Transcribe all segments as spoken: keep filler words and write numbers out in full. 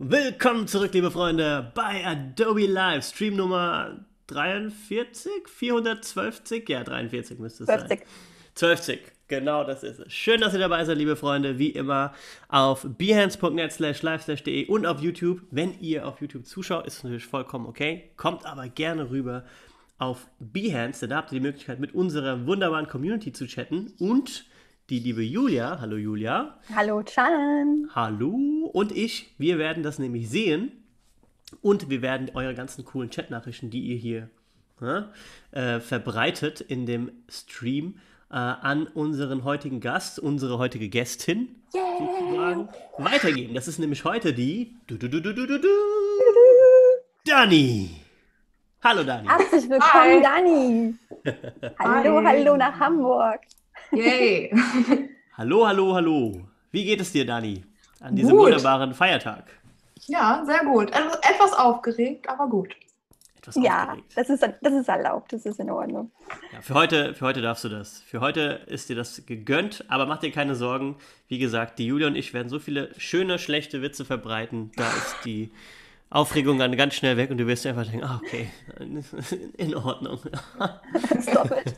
Willkommen zurück, liebe Freunde, bei Adobe Live, Stream Nummer dreiundvierzig, vierhundertzwölf, ja, dreiundvierzig müsste es sein. zwölf. zwölf, genau das ist es. Schön, dass ihr dabei seid, liebe Freunde, wie immer auf behance.net slash live slash de und auf YouTube. Wenn ihr auf YouTube zuschaut, ist es natürlich vollkommen okay, kommt aber gerne rüber auf Behance, denn da habt ihr die Möglichkeit, mit unserer wunderbaren Community zu chatten und die liebe Julia, hallo Julia. Hallo Chan. Hallo und ich, wir werden das nämlich sehen und wir werden eure ganzen coolen Chatnachrichten, die ihr hier äh, verbreitet in dem Stream, äh, an unseren heutigen Gast, unsere heutige Gästin, Yeah. sozusagen, weitergeben. Das ist nämlich heute die du, du, du, du, du, du, du, Dani. Hallo Dani. Herzlich willkommen, Hi. Dani. Hallo, Hi. hallo nach Hamburg. Yay. Hallo, hallo, hallo. Wie geht es dir, Dani, an diesem Gut. wunderbaren Feiertag? Ja, sehr gut. Also etwas aufgeregt, aber gut. Etwas Ja, aufgeregt. das ist, das ist erlaubt, das ist in Ordnung. Ja, für heute, für heute darfst du das. Für heute ist dir das gegönnt, aber mach dir keine Sorgen. Wie gesagt, die Julia und ich werden so viele schöne, schlechte Witze verbreiten. Da ist die Aufregung dann ganz schnell weg und du wirst dir einfach denken, ah, okay, in Ordnung. Das ist doppelt.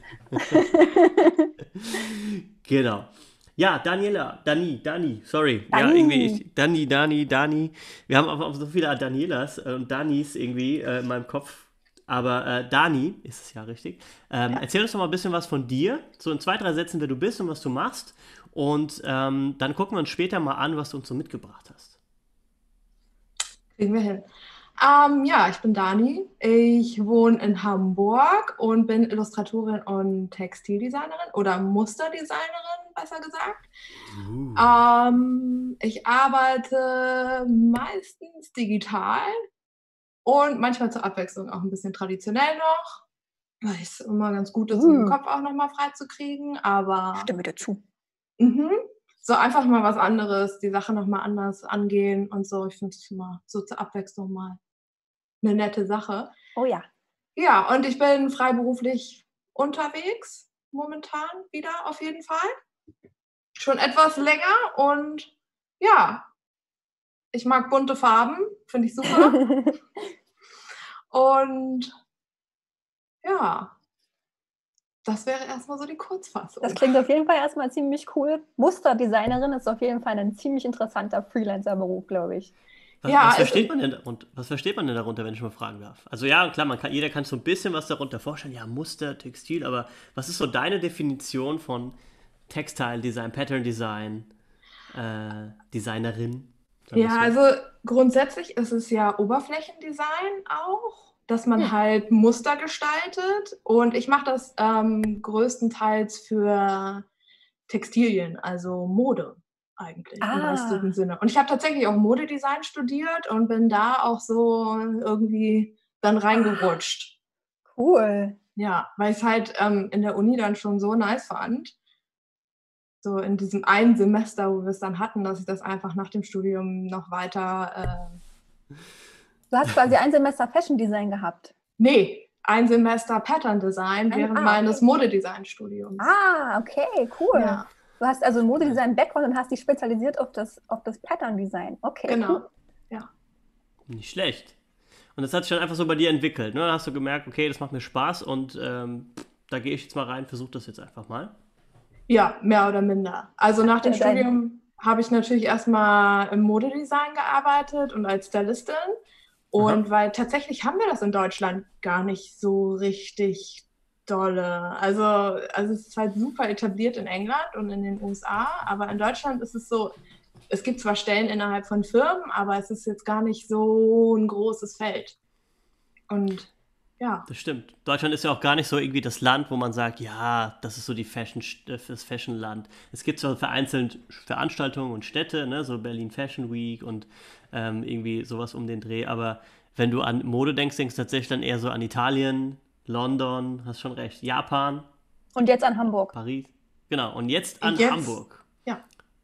Genau. Ja, Daniela, Dani, Dani, sorry. Ja, Dani. irgendwie, ich, Dani, Dani, Dani. Wir haben auch so viele Danielas und Danis irgendwie äh, in meinem Kopf. Aber äh, Dani ist es ja richtig. Ähm, erzähl uns doch mal ein bisschen was von dir. So in zwei, drei Sätzen, wer du bist und was du machst. Und ähm, dann gucken wir uns später mal an, was du uns so mitgebracht hast. Kriegen wir hin. Ähm, ja, ich bin Dani. Ich wohne in Hamburg und bin Illustratorin und Textildesignerin oder Musterdesignerin, besser gesagt. Uh. Ähm, ich arbeite meistens digital und manchmal zur Abwechslung auch ein bisschen traditionell noch. Weil es immer ganz gut ist, um den Uh. Kopf auch nochmal frei zu kriegen, aber Stimme dir zu. mhm. So einfach mal was anderes, die Sache nochmal anders angehen und so. Ich finde es immer so zur Abwechslung mal eine nette Sache. Oh ja. Ja, und ich bin freiberuflich unterwegs, momentan wieder auf jeden Fall. Schon etwas länger und ja, ich mag bunte Farben, finde ich super. Und ja, das wäre erstmal so die Kurzfassung. Das klingt auf jeden Fall erstmal ziemlich cool. Musterdesignerin ist auf jeden Fall ein ziemlich interessanter Freelancer-Beruf, glaube ich. Was, Ja, was, es versteht ist- man denn darunter, was versteht man denn darunter, wenn ich mal fragen darf? Also ja, klar, man kann, jeder kann so ein bisschen was darunter vorstellen. Ja, Muster, Textil, aber was ist so deine Definition von Textile Design, Pattern Design, äh, Designerin? Sagen wir Ja, so. also grundsätzlich ist es ja Oberflächendesign auch, dass man Hm. halt Muster gestaltet. Und ich mache das ähm, größtenteils für Textilien, also Mode eigentlich im Ah. weitesten Sinne. Und ich habe tatsächlich auch Modedesign studiert und bin da auch so irgendwie dann reingerutscht. Cool. Ja, weil ich es halt ähm, in der Uni dann schon so nice fand. So in diesem einen Semester, wo wir es dann hatten, dass ich das einfach nach dem Studium noch weiter. Äh, Du hast quasi ein Semester Fashion Design gehabt. nee, ein Semester Pattern Design Ein- während ah, meines okay. Modedesign-Studiums. Ah, okay, cool. Ja, Du hast also Modedesign-Background und hast dich spezialisiert auf das, auf das Pattern-Design. Okay, genau. cool. Ja. Nicht schlecht. Und das hat sich dann einfach so bei dir entwickelt. Ne? Dann hast du gemerkt, okay, das macht mir Spaß und ähm, da gehe ich jetzt mal rein, versuche das jetzt einfach mal. Ja, mehr oder minder. Also nach dem Ja, dein- Studium habe ich natürlich erstmal im Modedesign gearbeitet und als Stylistin. Und weil tatsächlich haben wir das in Deutschland gar nicht so richtig dolle. Also, also es ist halt super etabliert in England und in den U S A, aber in Deutschland ist es so, es gibt zwar Stellen innerhalb von Firmen, aber es ist jetzt gar nicht so ein großes Feld. Und ja. Das stimmt. Deutschland ist ja auch gar nicht so irgendwie das Land, wo man sagt, ja, das ist so die Fashion, das Fashion-Land. Es gibt zwar vereinzelt Veranstaltungen und Städte, ne, so Berlin Fashion Week und ähm, irgendwie sowas um den Dreh, aber wenn du an Mode denkst, denkst du tatsächlich dann eher so an Italien, London, hast schon recht, Japan, Und jetzt an Hamburg. Paris. Genau, und jetzt an Jetzt- Hamburg. Ja.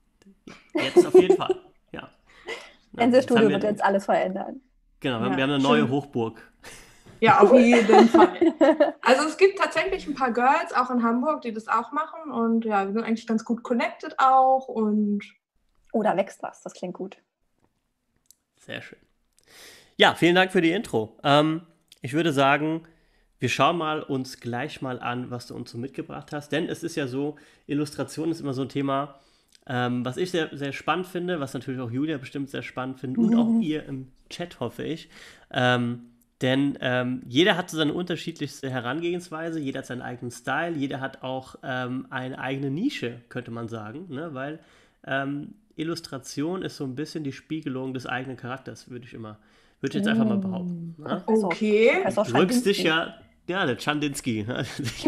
Jetzt auf jeden Fall, ja. Na, Unser jetzt Studio haben wir- wird jetzt alles verändern. Genau, wir haben- Ja, wir haben eine neue schön. Hochburg. Ja, auf jeden Fall. Also es gibt tatsächlich ein paar Girls auch in Hamburg, die das auch machen und ja, wir sind eigentlich ganz gut connected auch und Oh, da wächst was. Das klingt gut. Sehr schön. Ja, vielen Dank für die Intro. Ähm, ich würde sagen, wir schauen mal uns gleich mal an, was du uns so mitgebracht hast. Denn es ist ja so, Illustration ist immer so ein Thema, ähm, was ich sehr, sehr spannend finde, was natürlich auch Julia bestimmt sehr spannend findet und auch ihr im Chat, hoffe ich. Ähm, denn ähm, jeder hat so seine unterschiedlichste Herangehensweise, jeder hat seinen eigenen Style, jeder hat auch ähm, eine eigene Nische, könnte man sagen, ne? Weil ähm, Illustration ist so ein bisschen die Spiegelung des eigenen Charakters, würde ich immer, würde ich jetzt einfach mal behaupten. Ne? Okay. Professor Du drückst dich Schandinski. ja, ja, der Chandinsky. Ne?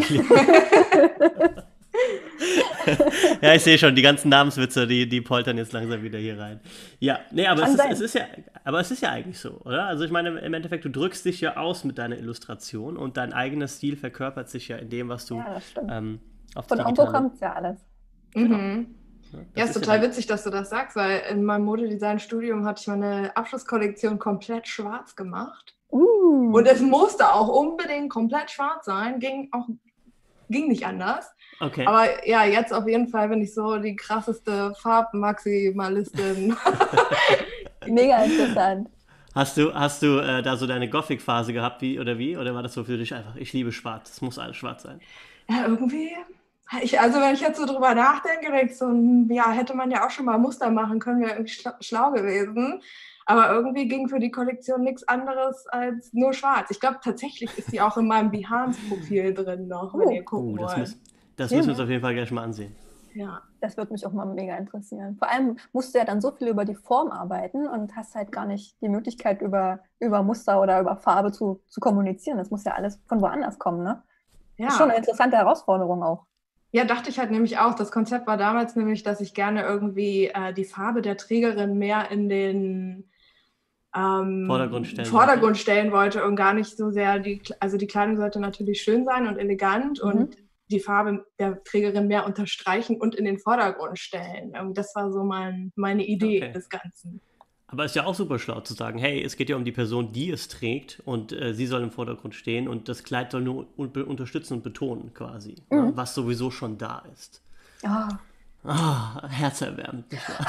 Ja, ich sehe schon, die ganzen Namenswitze, die, die poltern jetzt langsam wieder hier rein. Ja, nee, aber es Kann ist, sein. es ist ja, aber es ist ja eigentlich so, oder? Also ich meine, im Endeffekt, du drückst dich ja aus mit deiner Illustration und dein eigener Stil verkörpert sich ja in dem, was du Ja, das stimmt. ähm, auf Von die irgendwo digitale... kommt ja alles. Mhm. Ne? Ja, Das ist total dann- witzig, dass du das sagst, weil in meinem Modedesign-Studium hatte ich meine Abschlusskollektion komplett schwarz gemacht. Uh. Und es musste auch unbedingt komplett schwarz sein, ging auch ging nicht anders. Okay. Aber ja, jetzt auf jeden Fall bin ich so die krasseste Farbmaximalistin. Mega interessant. Hast du, hast du äh, da so deine Gothic-Phase gehabt, wie oder wie? Oder war das so für dich einfach, ich liebe schwarz, es muss alles schwarz sein? Ja, irgendwie. Ich, also wenn ich jetzt so drüber nachdenke, denke ich so, hm, ja, hätte man ja auch schon mal Muster machen können, wäre irgendwie schla schlau gewesen. Aber irgendwie ging für die Kollektion nichts anderes als nur schwarz. Ich glaube, tatsächlich ist die auch in meinem Behance-Profil drin noch, wenn Oh. ihr gucken Uh, das wollt. müssen, das Ja. müssen wir uns auf jeden Fall gleich mal ansehen. Ja. Das würde mich auch mal mega interessieren. Vor allem musst du ja dann so viel über die Form arbeiten und hast halt gar nicht die Möglichkeit, über, über Muster oder über Farbe zu, zu kommunizieren. Das muss ja alles von woanders kommen, ne? Ja. Das ist schon eine interessante Herausforderung auch. Ja, dachte ich halt nämlich auch. Das Konzept war damals nämlich, dass ich gerne irgendwie äh, die Farbe der Trägerin mehr in den ähm, Vordergrund stellen Vordergrund stellen wollte und gar nicht so sehr, die, also die Kleidung sollte natürlich schön sein und elegant Mhm. und die Farbe der Trägerin mehr unterstreichen und in den Vordergrund stellen. Und das war so mein, meine Idee Okay. des Ganzen. Aber es ist ja auch super schlau zu sagen, hey, es geht ja um die Person, die es trägt und äh, sie soll im Vordergrund stehen und das Kleid soll nur un unterstützen und betonen quasi, Mhm. ne, was sowieso schon da ist. Ah, Ah, herzerwärmend, nicht wahr?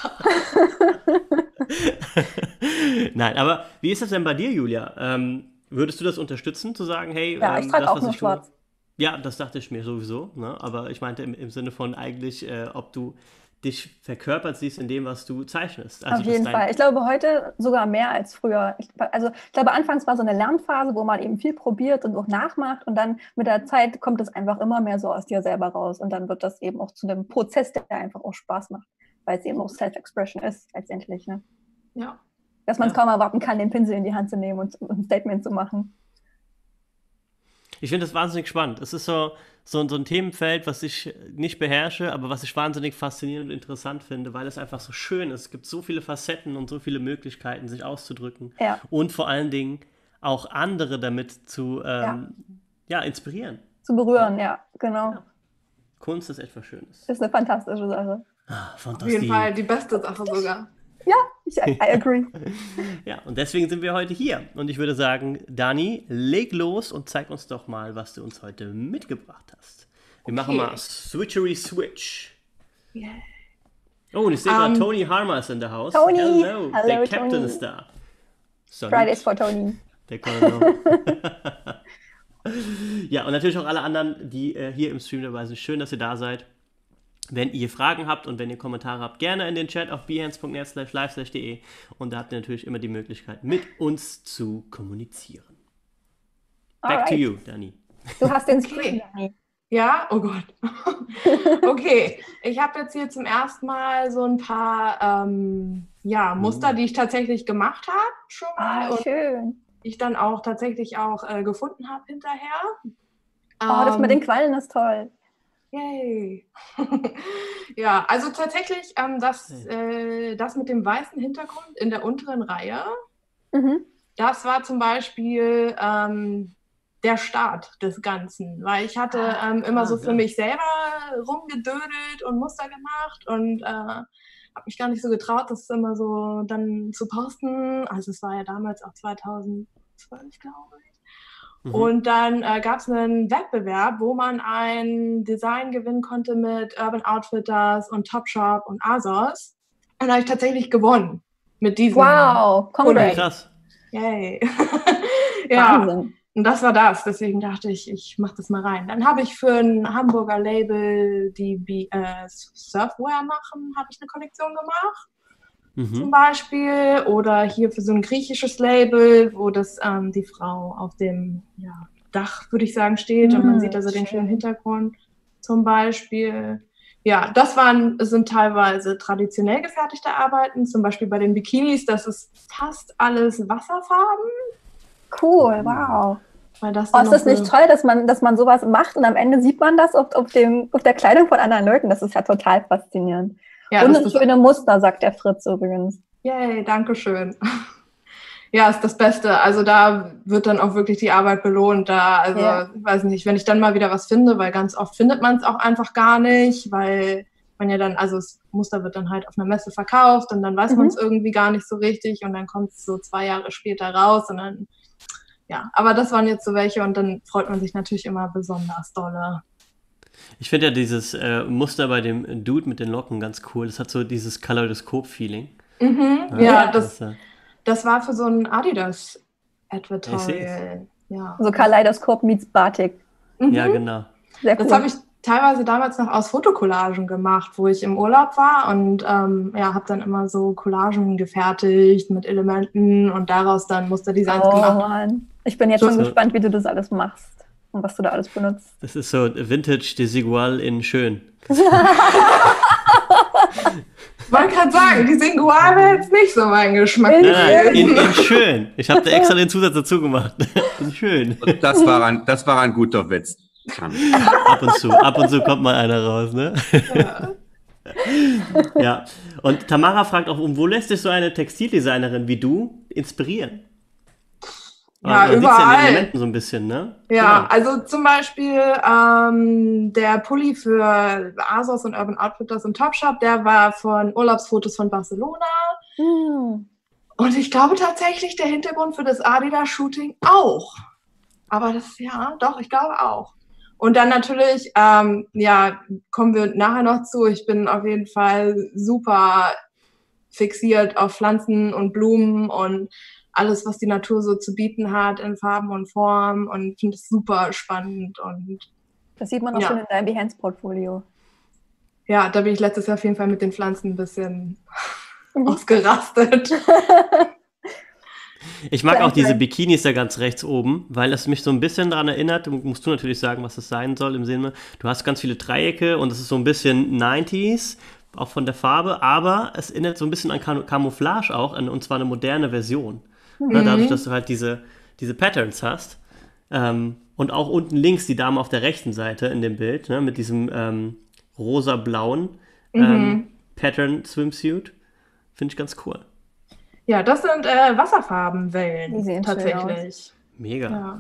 Nein, aber wie ist das denn bei dir, Julia? Ähm, würdest du das unterstützen, zu sagen, hey, ja, ich ähm, trage das, auch was nur ich tue- schwarz. Ja, das dachte ich mir sowieso, ne? Aber ich meinte im, im Sinne von eigentlich, äh, ob du dich verkörpert siehst in dem, was du zeichnest. Also, Auf dass jeden dein- Fall. Ich glaube, heute sogar mehr als früher. Ich, also ich glaube, anfangs war so eine Lernphase, wo man eben viel probiert und auch nachmacht und dann mit der Zeit kommt es einfach immer mehr so aus dir selber raus und dann wird das eben auch zu einem Prozess, der einfach auch Spaß macht, weil es eben auch Self-Expression ist letztendlich. Ne? Ja. Dass man es Ja. kaum erwarten kann, den Pinsel in die Hand zu nehmen und und ein Statement zu machen. Ich finde das wahnsinnig spannend. Es ist so, so, so ein Themenfeld, was ich nicht beherrsche, aber was ich wahnsinnig faszinierend und interessant finde, weil es einfach so schön ist. Es gibt so viele Facetten und so viele Möglichkeiten, sich auszudrücken Ja. und vor allen Dingen auch andere damit zu ähm, ja. inspirieren. Zu berühren, ja, genau. Ja. Kunst ist etwas Schönes. Das ist eine fantastische Sache. Ah, Auf Fantastisch. jeden Fall die beste Sache sogar. Ja, ich, I agree. Ja, und deswegen sind wir heute hier. Und ich würde sagen, Dani, leg los und zeig uns doch mal, was du uns heute mitgebracht hast. Wir machen Okay. mal Switchery Switch. Yeah. Oh, und ich sehe gerade, Ähm, Tony Harmer ist in der Haus. Tony! Hello, Hello, der Captain Tony. ist da. So, Fridays for Tony. Der Colonel. Ja, und natürlich auch alle anderen, die äh, hier im Stream dabei sind. Schön, dass ihr da seid. Wenn ihr Fragen habt und wenn ihr Kommentare habt, gerne in den Chat auf behance punkt net slash live slash de und da habt ihr natürlich immer die Möglichkeit, mit uns zu kommunizieren. Back Alright. to you, Dani. Du hast den Okay. Screen, Dani. Ja, oh Gott. Okay, ich habe jetzt hier zum ersten Mal so ein paar ähm, ja, Muster, die ich tatsächlich gemacht habe schon mal Ah, und schön. ich dann auch tatsächlich auch äh, gefunden habe hinterher. Oh, das mit den Ähm, Quallen ist toll. Yay. Ja, also tatsächlich ähm, das, äh, das mit dem weißen Hintergrund in der unteren Reihe, Mhm. das war zum Beispiel ähm, der Start des Ganzen, weil ich hatte ähm, immer Ah, so für ja. mich selber rumgedödelt und Muster gemacht und äh, habe mich gar nicht so getraut, das immer so dann zu posten. Also es war ja damals auch zweitausendzwölf, glaube ich. Mhm. Und dann äh, gab es einen Wettbewerb, wo man ein Design gewinnen konnte mit Urban Outfitters und Topshop und ASOS. Und da habe ich tatsächlich gewonnen. Mit diesem. Wow, congrats. Krass. Yay. Ja, Wahnsinn. und das war das. Deswegen dachte ich, ich mache das mal rein. Dann habe ich für ein Hamburger Label, die Be- äh, Surfwear machen, habe ich eine Kollektion gemacht. Zum Mhm. Beispiel. Oder hier für so ein griechisches Label, wo das ähm, die Frau auf dem ja, Dach, würde ich sagen, steht. Und man Mhm, sieht also den schön. schönen Hintergrund zum Beispiel. Ja, das waren, sind teilweise traditionell gefertigte Arbeiten. Zum Beispiel bei den Bikinis, das ist fast alles Wasserfarben. Cool, wow. Weil das Oh, dann ist das noch nicht so- toll, dass man, dass man sowas macht und am Ende sieht man das auf, auf, dem, auf der Kleidung von anderen Leuten? Das ist ja total faszinierend. Ja, und das ein ist schöne Muster, sagt der Fritz übrigens. Yay, danke schön. Ja, ist das Beste. Also da wird dann auch wirklich die Arbeit belohnt. Da, also, Ja. weiß nicht, wenn ich dann mal wieder was finde, weil ganz oft findet man es auch einfach gar nicht, weil man ja dann, also das Muster wird dann halt auf einer Messe verkauft und dann weiß Mhm. man es irgendwie gar nicht so richtig und dann kommt es so zwei Jahre später raus und dann, ja, aber das waren jetzt so welche und dann freut man sich natürlich immer besonders dolle. Ich finde ja dieses äh, Muster bei dem Dude mit den Locken ganz cool. Das hat so dieses Kaleidoskop-Feeling. Mhm, Ja, ja, das, äh, das war für so ein Ich Adidas-Advertorial. Ja. So Kaleidoskop meets Batik. Mhm. ja, genau. Sehr cool. Das habe ich teilweise damals noch aus Fotocollagen gemacht, wo ich im Urlaub war und ähm, ja, habe dann immer so Collagen gefertigt mit Elementen und daraus dann Musterdesigns Oh gemacht. Mann. Ich bin jetzt So- schon so- gespannt, wie du das alles machst und was du da alles benutzt. Das ist so Vintage Desigual in schön. Ich wollte gerade sagen, die Singular wäre jetzt nicht so mein Geschmack. In- Nein, nein, gewesen. in, in schön. Ich habe da extra den Zusatz dazu gemacht. In schön. Und das war ein, das war ein guter Witz. Ab und zu, ab und zu kommt mal einer raus, ne? Ja. Ja. Und Tamara fragt auch, wo lässt sich so eine Textildesignerin wie du inspirieren? Ja, Man sieht's ja in den überall. Elementen so ein bisschen, ne? Ja, Genau. also zum Beispiel ähm, der Pulli für ASOS und Urban Outfitters und Topshop, der war von Urlaubsfotos von Barcelona. Hm. Und ich glaube tatsächlich der Hintergrund für das Adidas-Shooting auch. Aber das, ja, doch, ich glaube auch. Und dann natürlich, ähm, ja, kommen wir nachher noch zu. Ich bin auf jeden Fall super fixiert auf Pflanzen und Blumen und alles, was die Natur so zu bieten hat in Farben und Formen und finde es super spannend. Und Das sieht man auch Ja. schon in deinem Behance-Portfolio. ja, da bin ich letztes Jahr auf jeden Fall mit den Pflanzen ein bisschen ausgerastet. Ich mag Sehr auch diese geil. Bikinis da ganz rechts oben, weil es mich so ein bisschen daran erinnert, musst du natürlich sagen, was das sein soll im Sinne, du hast ganz viele Dreiecke und es ist so ein bisschen neunziger, auch von der Farbe, aber es erinnert so ein bisschen an Cam- Camouflage auch, an, und zwar eine moderne Version. Ne, dadurch, dass du halt diese, diese Patterns hast. Ähm, und auch unten links die Dame auf der rechten Seite in dem Bild, ne, mit diesem ähm, rosa-blauen ähm, Pattern-Swimsuit. Finde ich ganz cool. Ja, das sind äh, Die Wasserfarbenwellen sehen schön tatsächlich. Mega. Ja.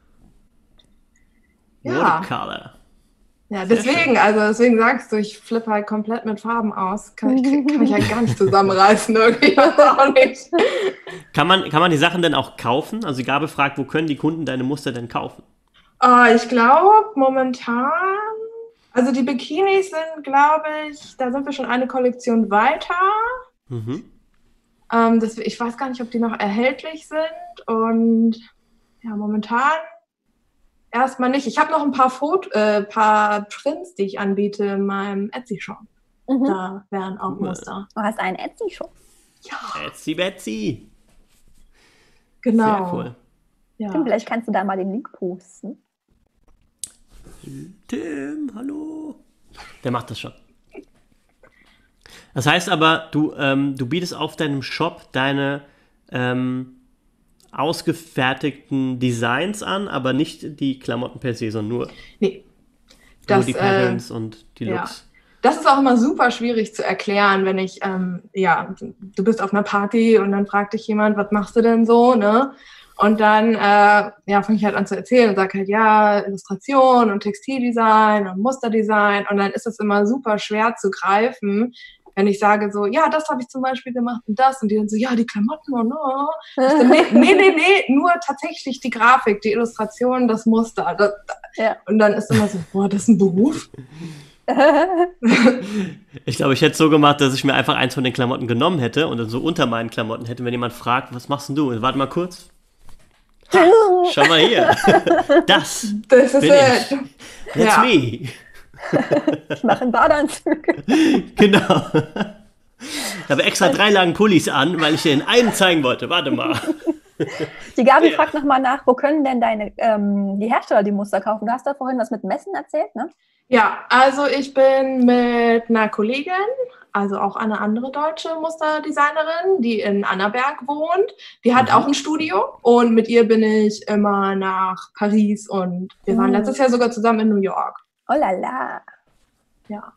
Ja. Watercolor. Ja, Sehr deswegen, also deswegen sagst du, ich flippe halt komplett mit Farben aus. Kann, ich krieg, kann mich halt gar nicht zusammenreißen irgendwie. Auch nicht. Kann man, kann man die Sachen denn auch kaufen? Also die Gabe fragt, wo können die Kunden deine Muster denn kaufen? Oh, ich glaube momentan, also die Bikinis sind, glaube ich, da sind wir schon eine Kollektion weiter. Mhm. Ähm, das, ich weiß gar nicht, ob die noch erhältlich sind. Und ja, momentan erstmal nicht. Ich habe noch ein paar, Foto, äh, paar Prints, die ich anbiete in meinem Etsy-Shop. Mhm. Da wären auch Cool. Muster. Du hast einen Etsy-Shop. Ja, Betsy, Betsy. genau. Sehr cool. Ja. Tim, vielleicht kannst du da mal den Link posten. Tim, hallo. Der macht das schon. Das heißt aber, du, ähm, du bietest auf deinem Shop deine ähm, ausgefertigten Designs an, aber nicht die Klamotten per se, sondern nur, Nee. nur Das, die äh, Patterns und die ja. Looks. Das ist auch immer super schwierig zu erklären, wenn ich, ähm, ja, du bist auf einer Party und dann fragt dich jemand, was machst du denn so, ne? Und dann, äh, ja, fange ich halt an zu erzählen und sage halt, ja, Illustration und Textildesign und Musterdesign und dann ist es immer super schwer zu greifen, wenn ich sage so, ja, das habe ich zum Beispiel gemacht und das und die dann so, ja, die Klamotten und oh. Ich so, nee, nee, nee, nee, nur tatsächlich die Grafik, die Illustration, das Muster. Das, Ja. und dann ist immer so, boah, das ist ein Beruf. Ich glaube, ich hätte es so gemacht, dass ich mir einfach eins von den Klamotten genommen hätte und dann so unter meinen Klamotten hätte, wenn jemand fragt, was machst denn du? Und warte mal kurz. Ha, schau mal hier. Das, Das ist bin es. ich. That's Ja. me. Ich mache einen Badeanzug. Genau. Ich habe extra drei Lagen Pullis an, weil ich dir in einen zeigen wollte. Warte mal. Die Gabi Ja. fragt nochmal nach, wo können denn deine, ähm, die Hersteller die Muster kaufen? Du hast da vorhin was mit Messen erzählt, ne? Ja, also ich bin mit einer Kollegin, also auch eine andere deutsche Musterdesignerin, die in Annaberg wohnt. Die hat Mhm. auch ein Studio und mit ihr bin ich immer nach Paris und wir waren Mhm. letztes Jahr sogar zusammen in New York. Oh la la. Ja.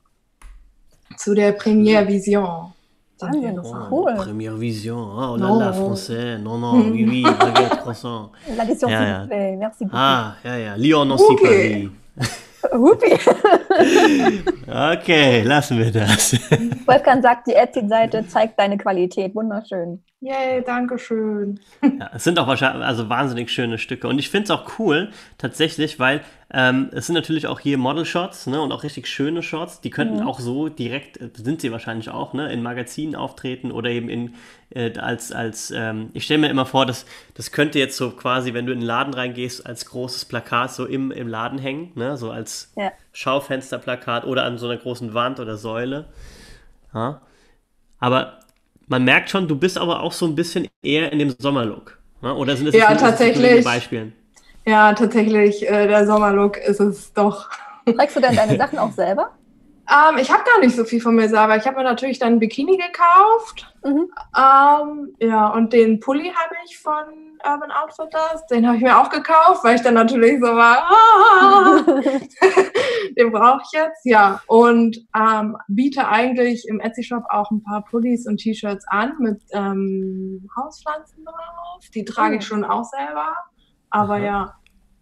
Zu der Premiere Vision. sind wir Wahnsinn, das ist gefahren. cool. Première Vision. Oh là Non. là, français. Non, non, oui, oui, baguette, croissant. L'addition, Ja, s'il ja. vous plaît. Merci beaucoup. Ah, ja, ja. Lyon, Nancy, Okay. Hupi. Paris. Okay, lassen wir das. Wolfgang sagt, die Etsy-Seite zeigt deine Qualität. Wunderschön. Yay, danke schön. Ja, es sind auch wahrscheinlich also wahnsinnig schöne Stücke. Und ich finde es auch cool, tatsächlich, weil ähm, es sind natürlich auch hier Model-Shots, ne, und auch richtig schöne Shots. Die könnten Mhm. auch so direkt, äh, sind sie wahrscheinlich auch, ne, in Magazinen auftreten oder eben in äh, als, als ähm, ich stelle mir immer vor, dass das könnte jetzt so quasi, wenn du in den Laden reingehst, als großes Plakat so im, im Laden hängen, ne, so als Ja. Schaufensterplakat oder an so einer großen Wand oder Säule. Ja. Aber man merkt schon, du bist aber auch so ein bisschen eher in dem Sommerlook. Ne? Oder sind das Ja, jetzt nur- ist das nur tatsächlich. wegen Beispielen? Ja, tatsächlich, äh, der Sommerlook ist es doch. Trägst du denn deine Sachen auch selber? Ähm, ich habe gar nicht so viel von mir selber. Ich habe mir natürlich dann ein Bikini gekauft. Mhm. Ähm, ja, und den Pulli habe ich von Urban Outfitters. Den habe ich mir auch gekauft, weil ich dann natürlich so war, ah, den brauche ich jetzt. Ja, und ähm, biete eigentlich im Etsy-Shop auch ein paar Pullis und T-Shirts an mit ähm, Hauspflanzen drauf. Die trage ich Oh. schon auch selber. Aber Aha. ja,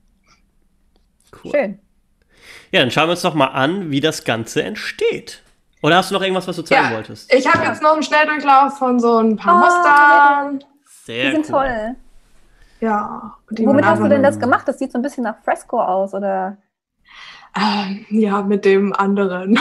Cool. Schön. Ja, dann schauen wir uns doch mal an, wie das Ganze entsteht. Oder hast du noch irgendwas, was du zeigen Ja. wolltest? ich habe jetzt noch einen Schnelldurchlauf von so ein paar Ah, Mustern. Sehr Die sind cool. toll. Ja. die Womit man hast du einfach- denn das gemacht? Das sieht so ein bisschen nach Fresco aus, oder? Ähm, ja, mit dem anderen.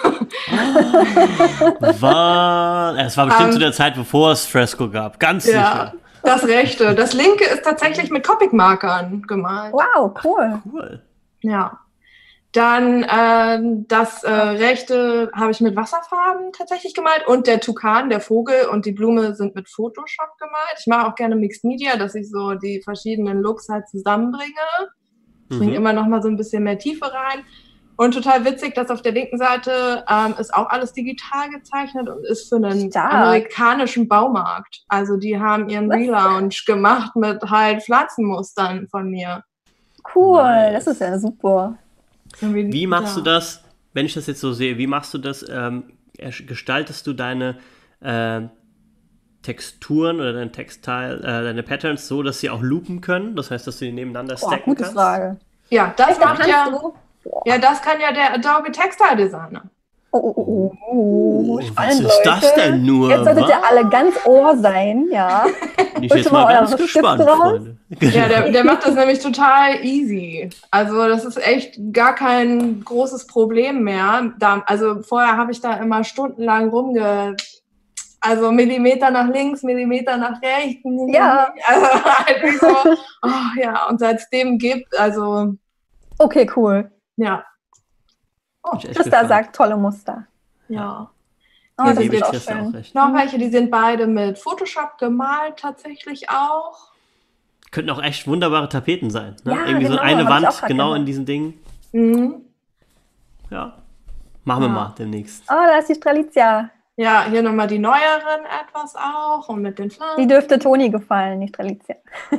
War, es war bestimmt Ähm, zu der Zeit, bevor es Fresco gab. Ganz Ja, sicher. das rechte. Das linke ist tatsächlich mit Copic-Markern gemalt. Wow, cool. Cool. Ja. Dann ähm, das äh, rechte habe ich mit Wasserfarben tatsächlich gemalt und der Tukan, der Vogel und die Blume sind mit Photoshop gemalt. Ich mache auch gerne Mixed Media, dass ich so die verschiedenen Looks halt zusammenbringe. Ich bringe Mhm. immer noch mal so ein bisschen mehr Tiefe rein. Und total witzig, dass auf der linken Seite ähm, ist auch alles digital gezeichnet und ist für einen Stark. amerikanischen Baumarkt. Also die haben ihren Was? Relaunch gemacht mit halt Pflanzenmustern von mir. Cool, Nice. das ist ja super. Irgendwie- Wie machst ja. du das, wenn ich das jetzt so sehe, wie machst du das, ähm, ersch- gestaltest du deine äh, Texturen oder dein Textile, äh, deine Patterns so, dass sie auch loopen können? Das heißt, dass du die nebeneinander Boah, stacken gute kannst? Frage. Ja, das Echt, dann macht kannst ja, du. ja, das kann ja der Adobe Textile Designer. Oh, oh, oh, oh, Oh, spannend, was ist das Leute. denn nur? Jetzt solltet wa? ihr alle ganz Ohr sein, ja. Bin ich Holt jetzt schon mal mal ganz eure gespannt, Stifte raus. Freunde. Ja, der, der macht das nämlich total easy. Also das ist echt gar kein großes Problem mehr. Da, also vorher habe ich da immer stundenlang rumge... Also Millimeter nach links, Millimeter nach rechts. Ja. Also halt wie so, oh, ja, und seit es dem gibt, also Okay, cool. ja, Bin ich echt Christa gespannt. sagt tolle Muster. ja. Oh, Hier das sind Gebe ist ich auch Christa auch schön. recht. Noch welche, die sind beide mit Photoshop gemalt tatsächlich auch. Könnten auch echt wunderbare Tapeten sein. Ne? Ja, Irgendwie so genau, eine hab ich auch Wand grad genau gedacht. in diesen Dingen. Mhm. Ja. Machen wir Ja. mal demnächst. Oh, da ist die Strelitzia. Ja, hier nochmal die neueren etwas auch und mit den Die Pflanzen. dürfte Toni gefallen, die Strelitzia.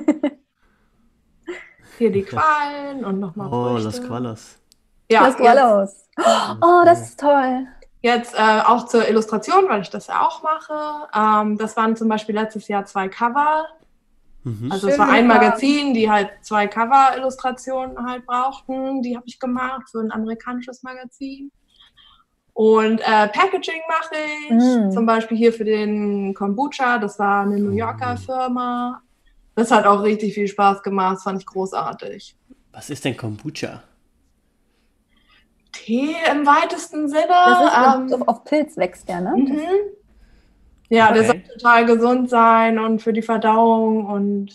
Hier die Quallen und nochmal Oh, Früchte. Las Qualas. Ja, das jetzt, los. Oh, das ist toll. jetzt äh, auch zur Illustration, weil ich das ja auch mache. Ähm, das waren zum Beispiel letztes Jahr zwei Cover. Mhm. Also es Schöne war ein Farben. Magazin, die halt zwei Cover-Illustrationen halt brauchten. Die habe ich gemacht für ein amerikanisches Magazin. Und äh, Packaging mache ich, Mm. zum Beispiel hier für den Kombucha. Das war eine New Yorker Firma. Das hat auch richtig viel Spaß gemacht, das fand ich großartig. Was ist denn Kombucha? Tee im weitesten Sinne. Das ist ähm, auf, auf Pilz wächst der, ne? mhm. Ja, der Okay. soll total gesund sein und für die Verdauung und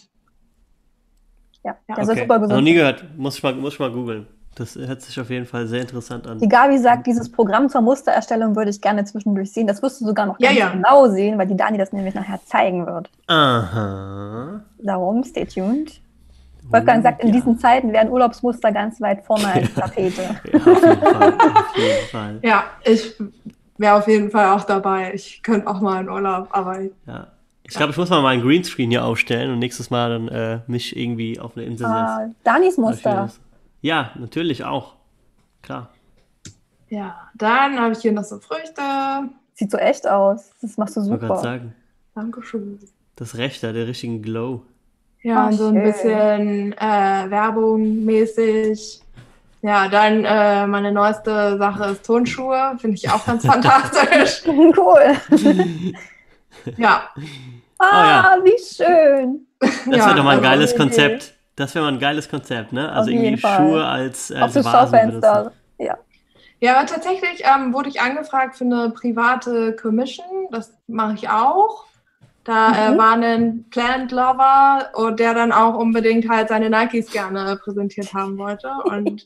Ja, Ja, der soll Okay. super Noch gesund nie sein. gehört. Muss ich mal, muss ich mal googeln. Das hört sich auf jeden Fall sehr interessant an. Die Gabi sagt, dieses Programm zur Mustererstellung würde ich gerne zwischendurch sehen. Das wirst du sogar noch Ja, ganz ja. genau sehen, weil die Dani das nämlich nachher zeigen wird. Aha. Darum, stay tuned. Wolfgang sagt, in Ja. diesen Zeiten wären Urlaubsmuster ganz weit vorne als Tapete. Ja, auf jeden Fall. Auf jeden Fall. ja, ich wäre auf jeden Fall auch dabei. Ich könnte auch mal in Urlaub, aber Ja. Ich glaube, ich muss mal meinen Greenscreen hier aufstellen und nächstes Mal dann äh, mich irgendwie auf eine Insel setzen. Ah, Danis Muster. Ja, natürlich auch. Klar. ja, dann habe ich hier noch so Früchte. Sieht so echt aus. Das machst du Ich wollte gerade super. sagen, Dankeschön. das Rechte, der richtigen Glow. Ja, Ah, und so ein schön. bisschen äh, Werbung mäßig. Ja, dann äh, meine neueste Sache ist Turnschuhe. Finde ich auch ganz fantastisch. Cool. Ja, Ah, wie schön. Das ja, wäre doch mal ein also geiles Idee. Konzept. Das wäre mal ein geiles Konzept, ne? Also Auf jeden irgendwie Fall. Schuhe als, Auf als das Vasen Schaufenster. benutzen. Ja. Ja, aber tatsächlich ähm, wurde ich angefragt für eine private Commission. Das mache ich auch. Da Mhm. äh, war ein Plant Lover, und der dann auch unbedingt halt seine Nikes gerne präsentiert haben wollte. Und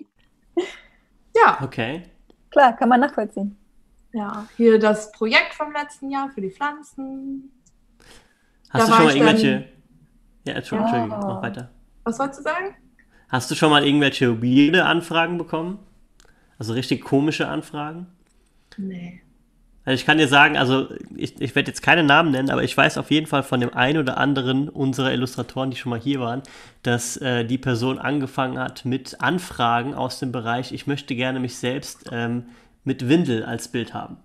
ja, Okay. Klar, kann man nachvollziehen. ja, hier das Projekt vom letzten Jahr für die Pflanzen. Hast Da du war schon mal ich dann- irgendwelche. Ja, Entschuldigung, Ja. Entschuldigung, mach weiter. Was wolltest du sagen? Hast du schon mal irgendwelche weirde Anfragen bekommen? Also richtig komische Anfragen? Nee. Also ich kann dir sagen, also ich, ich werde jetzt keine Namen nennen, aber ich weiß auf jeden Fall von dem einen oder anderen unserer Illustratoren, die schon mal hier waren, dass äh, die Person angefangen hat mit Anfragen aus dem Bereich, ich möchte gerne mich selbst ähm, mit Windel als Bild haben.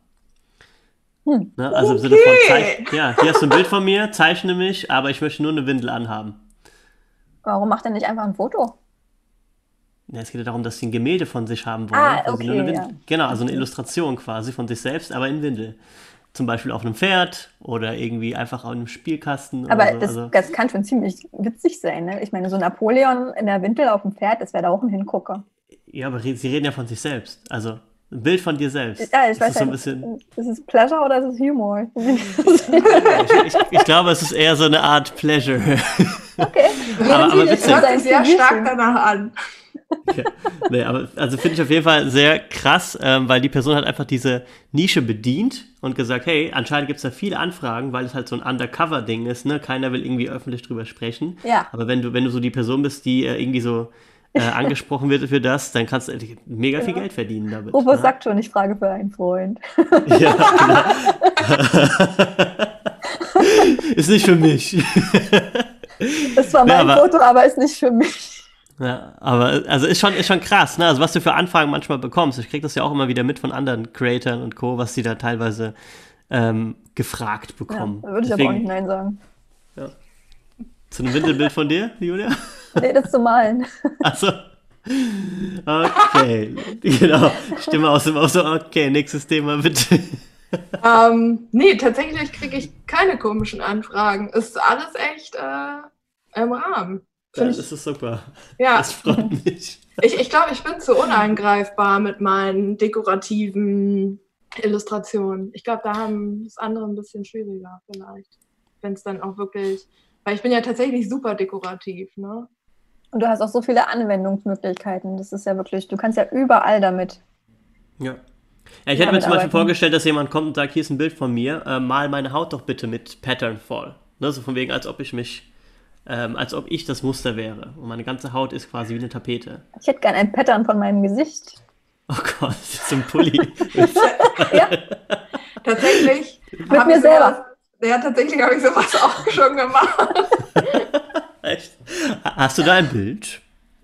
Hm. Ne? Also im Sinne von, Okay. zeich, ja, hier hast du ein Bild von mir, zeichne mich, aber ich möchte nur eine Windel anhaben. Warum macht er nicht einfach ein Foto? Ja, es geht ja darum, dass sie ein Gemälde von sich haben wollen. Ah, wo sie nur eine okay, Windel, ja. Genau, also eine Illustration quasi von sich selbst, aber in Windel. Zum Beispiel auf einem Pferd oder irgendwie einfach auf einem Spielkasten. Aber oder so. das, Also, das kann schon ziemlich witzig sein, ne? Ich meine, so Napoleon in der Windel auf dem Pferd, das wäre da auch ein Hingucker. ja, aber re- sie reden ja von sich selbst. Also ein Bild von dir selbst. Ja, ich Das weiß ist so ein ja, bisschen, ist es Pleasure oder ist es Humor? ich, ich, ich glaube, es ist eher so eine Art Pleasure. Okay. Aber- aber Das witzig. hört sich sehr Intuition. stark danach an. Nee, aber also finde ich auf jeden Fall sehr krass, ähm, weil die Person hat einfach diese Nische bedient und gesagt, hey, anscheinend gibt es da viele Anfragen, weil es halt so ein Undercover-Ding ist, ne? Keiner will irgendwie öffentlich drüber sprechen. Ja. Aber wenn du, wenn du so die Person bist, die äh, irgendwie so äh, angesprochen wird für das, dann kannst du äh, mega viel Geld verdienen damit. Rufus ne? sagt schon, ich frage für einen Freund. Ja, genau. Ist nicht für mich. Das war Ja, mein aber- Foto, aber ist nicht für mich. Ja, aber also ist schon, ist schon krass, ne? Also was du für Anfragen manchmal bekommst. Ich krieg das ja auch immer wieder mit von anderen Creatoren und Co., was die da teilweise ähm, gefragt Ja, bekommen. da würde ich aber auch nicht Nein sagen. Zu einem Windelbild von dir, Julia? Nee, das zu malen. Achso. Okay, genau. Stimme aus dem Auto. Okay, nächstes Thema bitte. Ähm, nee, tatsächlich kriege ich keine komischen Anfragen. Ist alles echt äh, im Rahmen. Ja, Find das ich, ist super. ja, Das freut mich. ich, ich glaube, ich bin zu unangreifbar mit meinen dekorativen Illustrationen. Ich glaube, da haben das andere ein bisschen schwieriger vielleicht. Wenn es dann auch wirklich, weil ich bin ja tatsächlich super dekorativ, ne? Und du hast auch so viele Anwendungsmöglichkeiten. Das ist ja wirklich, du kannst ja überall damit. Ja. Ja, ich hätte mir Damit zum Beispiel arbeiten. vorgestellt, dass jemand kommt und sagt, hier ist ein Bild von mir, äh, mal meine Haut doch bitte mit Pattern voll. Ne, so von wegen, als ob ich mich, ähm, als ob ich das Muster wäre. Und meine ganze Haut ist quasi wie eine Tapete. Ich hätte gern ein Pattern von meinem Gesicht. Oh Gott, das ist so ein Pulli. Ja, Tatsächlich. Mit hab mir ich sowas- selber. Ja, tatsächlich habe ich sowas auch schon gemacht. Echt? Hast du da ein Bild?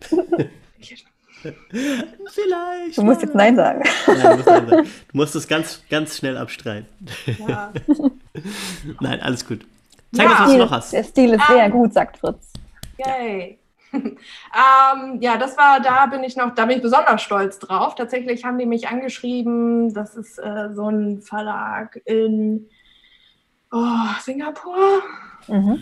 Vielleicht. Du musst jetzt Nein sagen. Nein, du, musst Nein sagen. Du musst es ganz, ganz schnell abstreiten. Ja. Nein, alles gut. Zeig Ja. uns, was du noch hast. Der Stil ist sehr Ähm, gut, sagt Fritz. Yay. ähm, ja, das war, da bin ich noch, da bin ich besonders stolz drauf. Tatsächlich haben die mich angeschrieben, das ist äh, so ein Verlag in oh, Singapur. Mhm.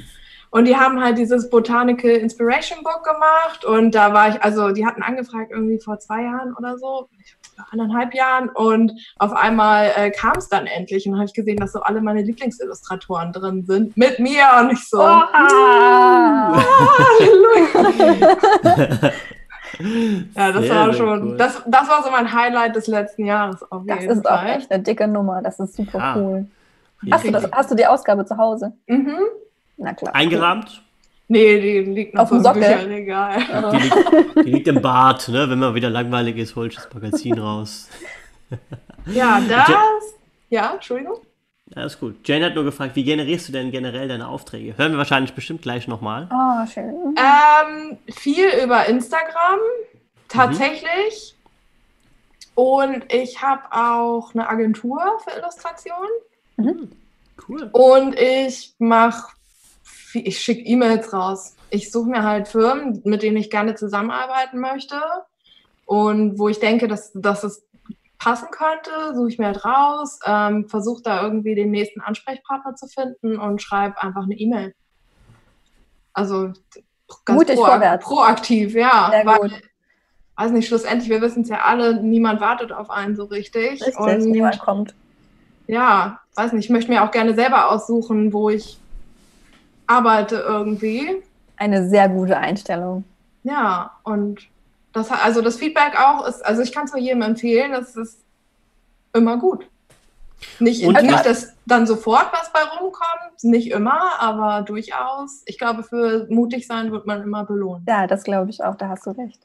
Und die haben halt dieses Botanical Inspiration Book gemacht und da war ich, also die hatten angefragt irgendwie vor zwei Jahren oder so, anderthalb Jahren und auf einmal äh, kam es dann endlich und dann habe ich gesehen, dass so alle meine Lieblingsillustratoren drin sind, mit mir und ich so, Oha! ah, Halleluja! Ja, das Sehr, war sehr schon, cool. das, das war so mein Highlight des letzten Jahres auf Das jeden ist auch Fall. echt eine dicke Nummer. Das ist super Ja. cool. Hast du, das, hast du die Ausgabe zu Hause? Mhm. Na klar. Eingerahmt? Nee, die liegt noch Auf so dem im Sockel? Bücherregal. Die liegt, die liegt im Bad, ne? Wenn mal wieder langweilig ist, hol ich das Magazin raus. Ja, das, ja, Entschuldigung. Ja, ist gut. Jane hat nur gefragt, wie generierst du denn generell deine Aufträge? Hören wir wahrscheinlich bestimmt gleich nochmal. Oh, schön. Ähm, viel über Instagram, tatsächlich. Und ich habe auch eine Agentur für Illustration. Cool. Und ich mache, ich schicke E-Mails raus. Ich suche mir halt Firmen, mit denen ich gerne zusammenarbeiten möchte. Und wo ich denke, dass, dass es passen könnte, suche ich mir halt raus, ähm, versuche da irgendwie den nächsten Ansprechpartner zu finden und schreibe einfach eine E-Mail. Also ganz Mutig vorwärts. proaktiv, ja. Sehr weil, gut. weiß nicht, schlussendlich, wir wissen es ja alle, niemand wartet auf einen so richtig. Richtig, Und niemand kommt. ja, weiß nicht, ich möchte mir auch gerne selber aussuchen, wo ich arbeite irgendwie. Eine sehr gute Einstellung. Ja, und das, also das Feedback auch ist, also ich kann es nur jedem empfehlen, das ist immer gut. Nicht, Und- nicht, dass dann sofort was bei rumkommt, nicht immer, aber durchaus. Ich glaube, für mutig sein wird man immer belohnt. Ja, das glaube ich auch, da hast du recht.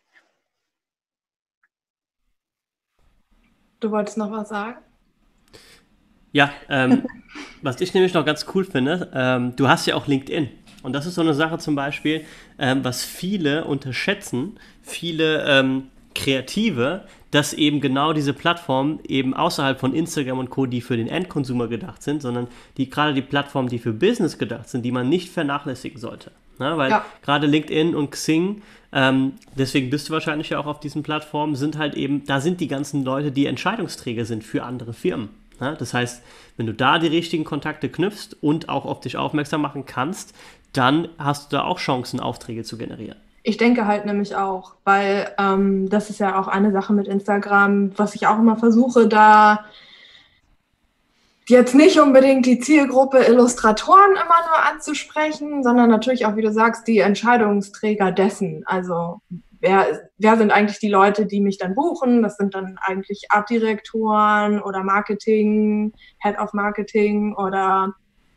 Du wolltest noch was sagen? Ja, ähm, was ich nämlich noch ganz cool finde, ähm, du hast ja auch LinkedIn. Und das ist so eine Sache zum Beispiel, ähm, was viele unterschätzen, viele ähm, Kreative, dass eben genau diese Plattformen eben außerhalb von Instagram und Co., die für den Endkonsumer gedacht sind, sondern die gerade die Plattformen, die für Business gedacht sind, die man nicht vernachlässigen sollte. Ne? Weil Ja. gerade LinkedIn und Xing, ähm, deswegen bist du wahrscheinlich ja auch auf diesen Plattformen, sind halt eben, da sind die ganzen Leute, die Entscheidungsträger sind für andere Firmen. Ne? Das heißt, wenn du da die richtigen Kontakte knüpfst und auch auf dich aufmerksam machen kannst, dann hast du da auch Chancen, Aufträge zu generieren. Ich denke halt nämlich auch, weil ähm, das ist ja auch eine Sache mit Instagram, was ich auch immer versuche, da jetzt nicht unbedingt die Zielgruppe Illustratoren immer nur anzusprechen, sondern natürlich auch, wie du sagst, die Entscheidungsträger dessen. Also wer, wer sind eigentlich die Leute, die mich dann buchen? Das sind dann eigentlich Artdirektoren oder Marketing, Head of Marketing oder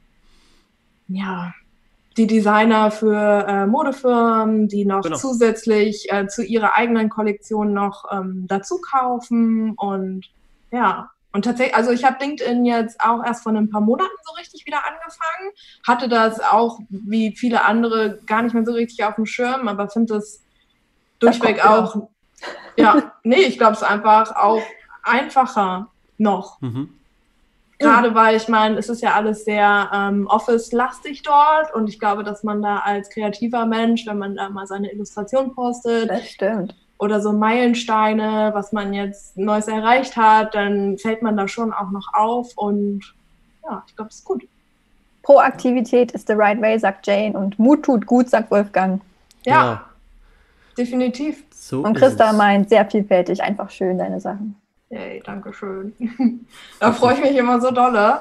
ja, die Designer für äh, Modefirmen, die noch Genau. zusätzlich äh, zu ihrer eigenen Kollektion noch ähm, dazu kaufen und ja. Und tatsächlich, also ich habe LinkedIn jetzt auch erst vor ein paar Monaten so richtig wieder angefangen, hatte das auch wie viele andere gar nicht mehr so richtig auf dem Schirm, aber finde es durchweg kommt auch, ja, nee, ich glaube es einfach auch einfacher noch. Mhm. Gerade weil, ich meine, es ist ja alles sehr ähm, Office-lastig dort und ich glaube, dass man da als kreativer Mensch, wenn man da mal seine Illustration postet Das stimmt. oder so Meilensteine, was man jetzt Neues erreicht hat, dann fällt man da schon auch noch auf und ja, ich glaube, das ist gut. Proaktivität ist the right way, sagt Jane, und Mut tut gut, sagt Wolfgang. Ja, Genau. definitiv. So Und ist Christa es. meint, sehr vielfältig, einfach schön, deine Sachen. Yay, danke schön. Da freue ich mich immer so dolle.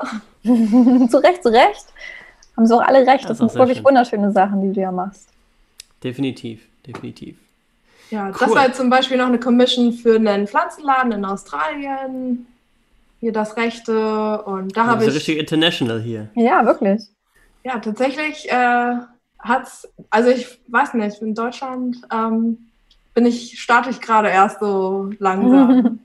zu Recht, zu Recht. Haben sie auch alle recht. Ja, Das ist auch sind sehr wirklich schön. wunderschöne Sachen, die du ja machst. Definitiv, definitiv. Ja, Cool. das war jetzt zum Beispiel noch eine Commission für einen Pflanzenladen in Australien. Hier das Rechte und da Das habe ist ja ich... richtig international hier. Ja, wirklich. Ja, tatsächlich äh, hat's, also ich weiß nicht, in Deutschland ähm, bin ich, starte ich gerade erst so langsam.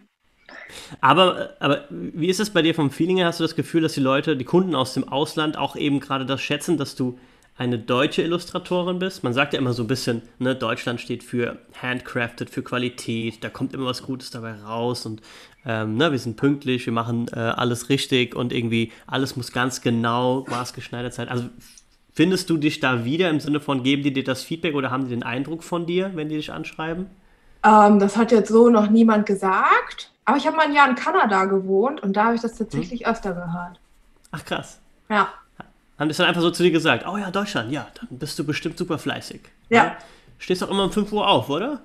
Aber, aber wie ist es bei dir vom Feeling her? Hast du das Gefühl, dass die Leute, die Kunden aus dem Ausland auch eben gerade das schätzen, dass du eine deutsche Illustratorin bist? Man sagt ja immer so ein bisschen, ne, Deutschland steht für handcrafted, für Qualität, da kommt immer was Gutes dabei raus und ähm, ne, wir sind pünktlich, wir machen äh, alles richtig und irgendwie alles muss ganz genau maßgeschneidert sein. Also findest du dich da wieder im Sinne von, geben die dir das Feedback oder haben die den Eindruck von dir, wenn die dich anschreiben? Ähm, das hat jetzt so noch niemand gesagt, aber ich habe mal ein Jahr in Kanada gewohnt und da habe ich das tatsächlich öfter gehört. Ach krass. Ja. haben das dann einfach so zu dir gesagt, oh ja, Deutschland, ja, dann bist du bestimmt super fleißig. Ja. Stehst doch immer um fünf Uhr auf, oder?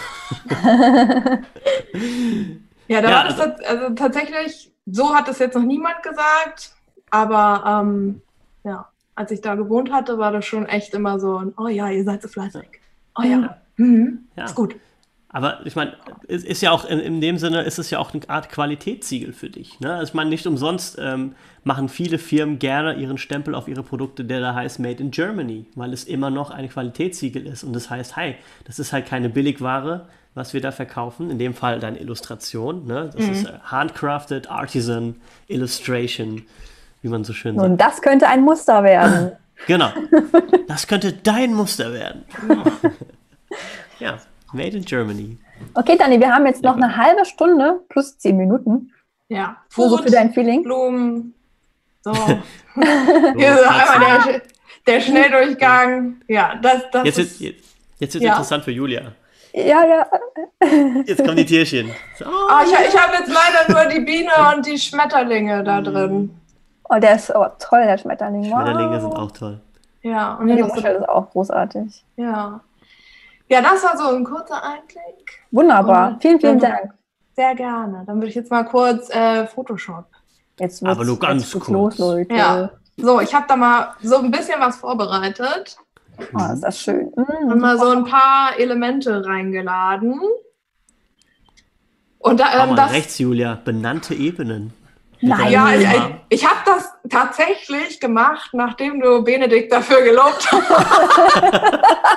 Ja, da Ja, war das also- tats- also tatsächlich, so hat es jetzt noch niemand gesagt, aber ähm, ja, als ich da gewohnt hatte, war das schon echt immer so ein, oh ja, ihr seid so fleißig. Oh ja, mhm. Ja. Ist gut. Aber ich meine, es ist ja auch in, in dem Sinne, ist es ja auch eine Art Qualitätssiegel für dich. Ne? Also ich meine, nicht umsonst ähm, machen viele Firmen gerne ihren Stempel auf ihre Produkte, der da heißt Made in Germany, weil es immer noch ein Qualitätssiegel ist. Und das heißt, hey, das ist halt keine Billigware, was wir da verkaufen. In dem Fall deine Illustration. Ne? Das ist äh, handcrafted, Artisan, Illustration, wie man so schön sagt. Und das könnte ein Muster werden. Genau. Das könnte dein Muster werden. Ja, Made in Germany. Okay, Dani, wir haben jetzt noch eine halbe Stunde plus zehn Minuten. Ja, Nur so Food, für dein Feeling. Blumen, so. So, Hier ist Katzen. einmal der, der Schnelldurchgang. Ja, das, das Jetzt ist, wird jetzt wird's Ja. interessant für Julia. Ja, ja. Jetzt kommen die Tierchen. So. Ah, ich, ich habe jetzt leider nur die Biene und die Schmetterlinge da drin. Oh, der ist oh, toll, der Schmetterling. Wow. Schmetterlinge sind auch toll. Ja, und Die dann noch so, Muschel ist auch großartig. ja. Ja, das war so ein kurzer Einblick. Wunderbar. Und vielen, vielen dann- Dank. Sehr gerne. Dann würde ich jetzt mal kurz äh, Photoshop. Jetzt Aber wird's, nur ganz jetzt geht's kurz. los, Leute. Ja. So, ich habe da mal so ein bisschen was vorbereitet Oh, ist das schön. und Mm. mal so ein paar Elemente reingeladen. Und da, Schau ähm, mal das, rechts, Julia. Benannte Ebenen. Nein. ja, ich, Ja. ich, ich habe das tatsächlich gemacht, nachdem du Benedikt dafür gelobt hast.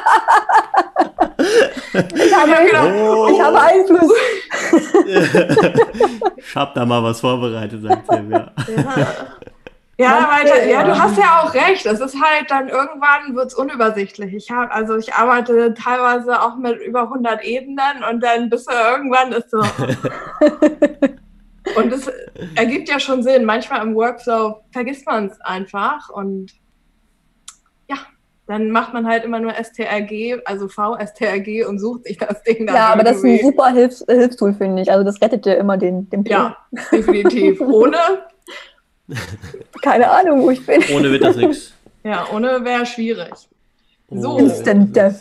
Ich habe, gedacht, ich habe Einfluss. Ich hab da mal was vorbereitet, sagt sie. Ja. Ja, Man weil, will, ja, du ja. hast ja auch recht. Es ist halt dann irgendwann wird's unübersichtlich. Ich habe, also ich arbeite teilweise auch mit über hundert Ebenen und dann bist du irgendwann ist so. Und es ergibt ja schon Sinn. Manchmal im Workflow vergisst man es einfach und ja, dann macht man halt immer nur S T R G, also V S T R G und sucht sich das Ding dann Ja, aber das ist ein irgendwie. super Hilfs Hilfstool, finde ich. Also das rettet dir immer den, den Plan. Ja, definitiv. Ohne, Keine Ahnung, wo ich bin. Ohne wird das nichts. ja, ohne wäre schwierig. So. Instant Death.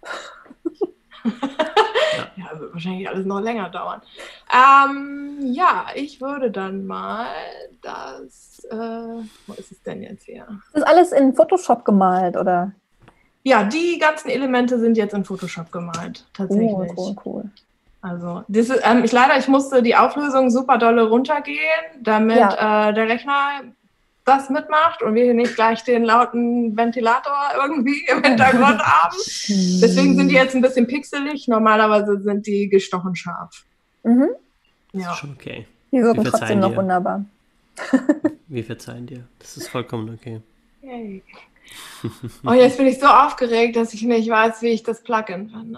Ja, wird wahrscheinlich alles noch länger dauern. Ähm, ja, ich würde dann mal das, äh, wo ist es denn jetzt hier? Das ist alles in Photoshop gemalt, oder? Ja, die ganzen Elemente sind jetzt in Photoshop gemalt, tatsächlich. Oh, cool, cool. Also, das ist, ähm, ich leider, ich musste die Auflösung super dolle runtergehen, damit Ja. äh, der Rechner das mitmacht und wir hier nicht gleich den lauten Ventilator irgendwie im Hintergrund haben. Deswegen sind die jetzt ein bisschen pixelig. Normalerweise sind die gestochen scharf. Mhm. Ja. Schon okay. Die wirken Wir trotzdem verzeihen noch dir. wunderbar. Wir verzeihen dir. Das ist vollkommen okay. Yay. Oh, jetzt bin ich so aufgeregt, dass ich nicht weiß, wie ich das Plugin finde.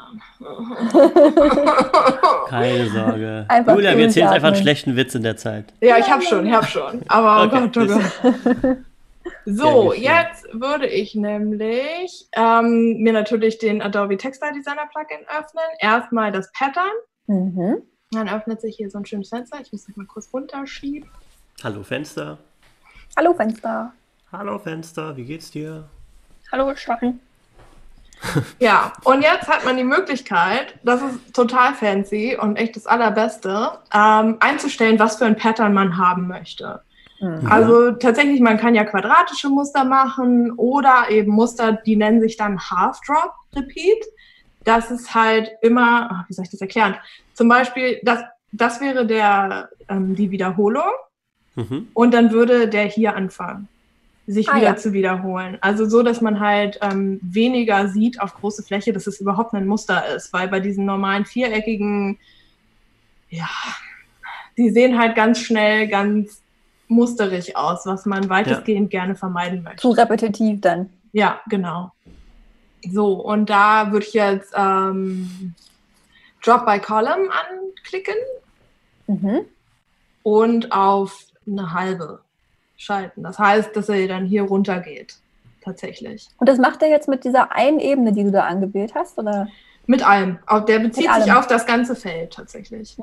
Keine Sorge. Einfach Julia, wir erzählen jetzt einfach einen durchatmen. schlechten Witz in der Zeit. Ja, ich habe schon, ich habe schon. Aber oh Okay, Gott, oh Gott. So, Sehr geschehen. jetzt würde ich nämlich ähm, mir natürlich den Adobe Textile Designer Plugin öffnen. Erstmal das Pattern. Mhm. Dann öffnet sich hier so ein schönes Fenster. Ich muss das mal kurz runterschieben. Hallo Fenster. Hallo, Fenster. Hallo Fenster, wie geht's dir? Hallo, Stacheln. Ja, und jetzt hat man die Möglichkeit, das ist total fancy und echt das Allerbeste, ähm, einzustellen, was für ein Pattern man haben möchte. Mhm. Also tatsächlich, man kann ja quadratische Muster machen oder eben Muster, die nennen sich dann Half Drop Repeat. Das ist halt immer, ach, wie soll ich das erklären? Zum Beispiel, das, das wäre der, ähm, die Wiederholung Mhm. und dann würde der hier anfangen, sich Ah, wieder ja. zu wiederholen. Also so, dass man halt ähm, weniger sieht auf große Fläche, dass es überhaupt ein Muster ist, weil bei diesen normalen viereckigen, ja, die sehen halt ganz schnell ganz musterig aus, was man weitestgehend gerne vermeiden möchte. Zu repetitiv dann. Ja, genau. So, und da würde ich jetzt ähm, Drop by Column anklicken Mhm. und auf eine halbe schalten. Das heißt, dass er dann hier runter geht. Tatsächlich. Und das macht er jetzt mit dieser einen Ebene, die du da angewählt hast, oder? Mit allem. Auch der bezieht Mit sich allem. auf das ganze Feld tatsächlich.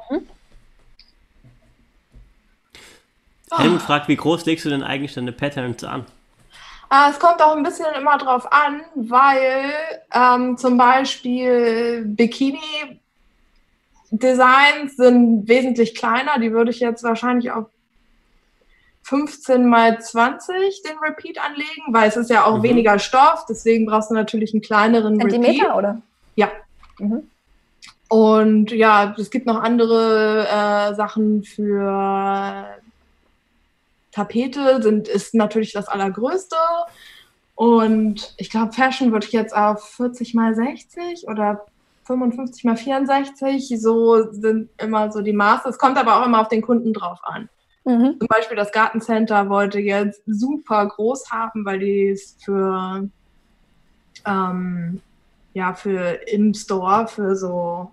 Helmut fragt, wie groß legst du denn eigentlich deine Patterns an? Äh, es kommt auch ein bisschen immer drauf an, weil ähm, zum Beispiel Bikini-Designs sind wesentlich kleiner. Die würde ich jetzt wahrscheinlich auf fünfzehn mal zwanzig den Repeat anlegen, weil es ist ja auch mhm. weniger Stoff, deswegen brauchst du natürlich einen kleineren Zentimeter, Repeat. Oder? Ja. Mhm. Und ja, es gibt noch andere äh, Sachen für Tapete, sind, ist natürlich das Allergrößte. Und ich glaube, Fashion würde ich jetzt auf vierzig mal sechzig oder fünfundfünfzig mal vierundsechzig, so sind immer so die Maße. Es kommt aber auch immer auf den Kunden drauf an. Mhm. Zum Beispiel das Gartencenter wollte jetzt super groß haben, weil die es für, ähm, ja, für im Store, für so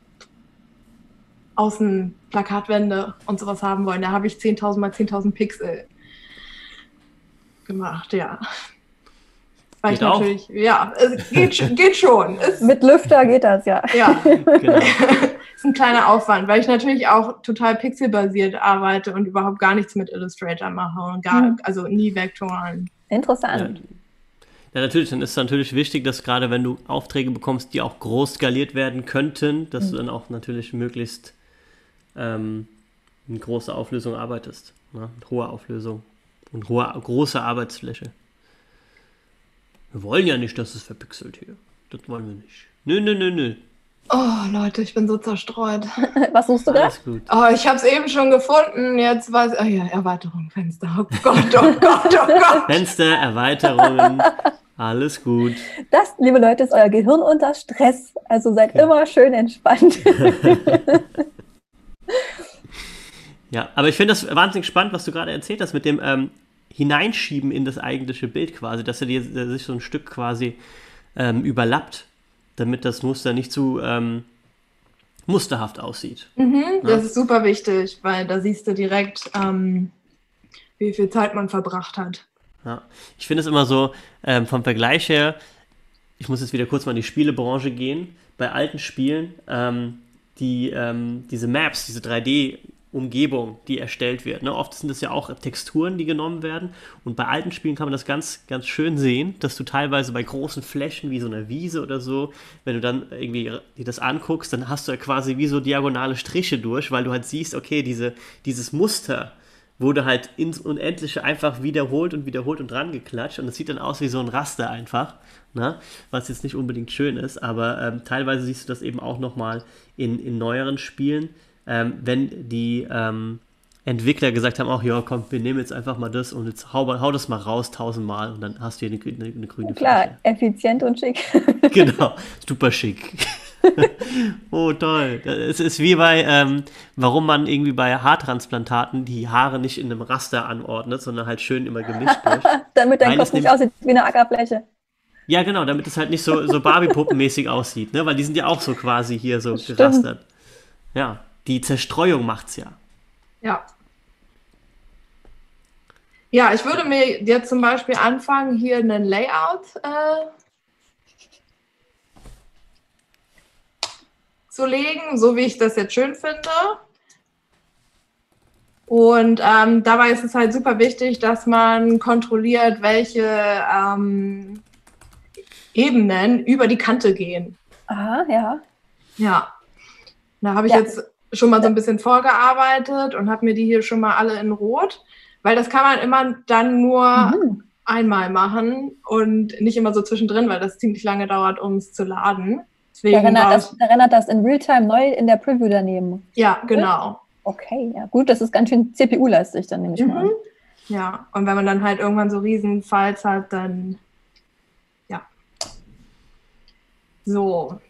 Außenplakatwände und sowas haben wollen. Da habe ich zehntausend mal zehntausend Pixel gemacht, ja. Weil geht ich natürlich, auch. Ja, es geht, geht schon. Es, Mit Lüfter geht das, ja. Ja, genau. Ist ein kleiner Aufwand, weil ich natürlich auch total pixelbasiert arbeite und überhaupt gar nichts mit Illustrator mache und gar, mhm. also nie Vektoren. Interessant. Ja. Ja, natürlich, dann ist es natürlich wichtig, dass gerade wenn du Aufträge bekommst, die auch groß skaliert werden könnten, dass mhm. du dann auch natürlich möglichst ähm, in großer Auflösung arbeitest. Ne? Mit hoher Auflösung und hoher, großer Arbeitsfläche. Wir wollen ja nicht, dass es verpixelt hier. Das wollen wir nicht. Nö, nö, nö, nö. Oh, Leute, ich bin so zerstreut. Was suchst du da? Alles gut. Oh, ich habe es eben schon gefunden. Jetzt weiß ich. Oh ja, Erweiterung, Fenster. Oh Gott, oh Gott, oh Gott. Fenster, Erweiterungen. Alles gut. Das, liebe Leute, ist euer Gehirn unter Stress. Also seid ja. immer schön entspannt. Ja, aber ich finde das wahnsinnig spannend, was du gerade erzählt hast mit dem ähm, Hineinschieben in das eigentliche Bild quasi, dass er dir dass sich so ein Stück quasi ähm, überlappt, damit das Muster nicht zu ähm, musterhaft aussieht. Mhm, ja? Das ist super wichtig, weil da siehst du direkt, ähm, wie viel Zeit man verbracht hat. Ja, ich finde es immer so, ähm, vom Vergleich her, ich muss jetzt wieder kurz mal in die Spielebranche gehen, bei alten Spielen, ähm, die, ähm, diese Maps, diese drei D-Umgebung, die erstellt wird, ne? Oft sind das ja auch Texturen, die genommen werden, und bei alten Spielen kann man das ganz, ganz schön sehen, dass du teilweise bei großen Flächen wie so einer Wiese oder so, wenn du dann irgendwie dir das anguckst, dann hast du ja quasi wie so diagonale Striche durch, weil du halt siehst, okay, diese, dieses Muster wurde halt ins Unendliche einfach wiederholt und wiederholt und dran geklatscht, und es sieht dann aus wie so ein Raster einfach, ne? Was jetzt nicht unbedingt schön ist, aber ähm, teilweise siehst du das eben auch nochmal in, in neueren Spielen, ähm, wenn die ähm, Entwickler gesagt haben, ach ja, komm, wir nehmen jetzt einfach mal das und jetzt hau, hau das mal raus tausendmal und dann hast du hier eine, eine, eine grüne Klar, Fläche. Effizient und schick. Genau, super schick. Oh, toll. Es ist wie bei, ähm, warum man irgendwie bei Haartransplantaten die Haare nicht in einem Raster anordnet, sondern halt schön immer gemischt durch. Damit dein Weil Kopf es nicht nämlich- aussieht wie eine Ackerfläche. Ja, genau, damit es halt nicht so, so Barbie-Puppenmäßig aussieht, ne? Weil die sind ja auch so quasi hier so Stimmt. gerastert. Ja, die Zerstreuung macht's ja. Ja. Ja, ich würde mir jetzt zum Beispiel anfangen, hier einen Layout äh, zu legen, so wie ich das jetzt schön finde. Und ähm, dabei ist es halt super wichtig, dass man kontrolliert, welche ähm, Ebenen über die Kante gehen. Aha, ja. Ja, da habe ich Ja. jetzt schon mal so ein bisschen vorgearbeitet und habe mir die hier schon mal alle in Rot, weil das kann man immer dann nur Mhm. einmal machen und nicht immer so zwischendrin, weil das ziemlich lange dauert, um es zu laden. Deswegen Der rendert brauche das, der rendert das in Realtime neu in der Preview daneben. ich, ja, genau. Okay, ja gut, das ist ganz schön C P U-lastig, dann nehme ich mal an. Mhm. Ja, und wenn man dann halt irgendwann so riesen Files hat, dann ja. So.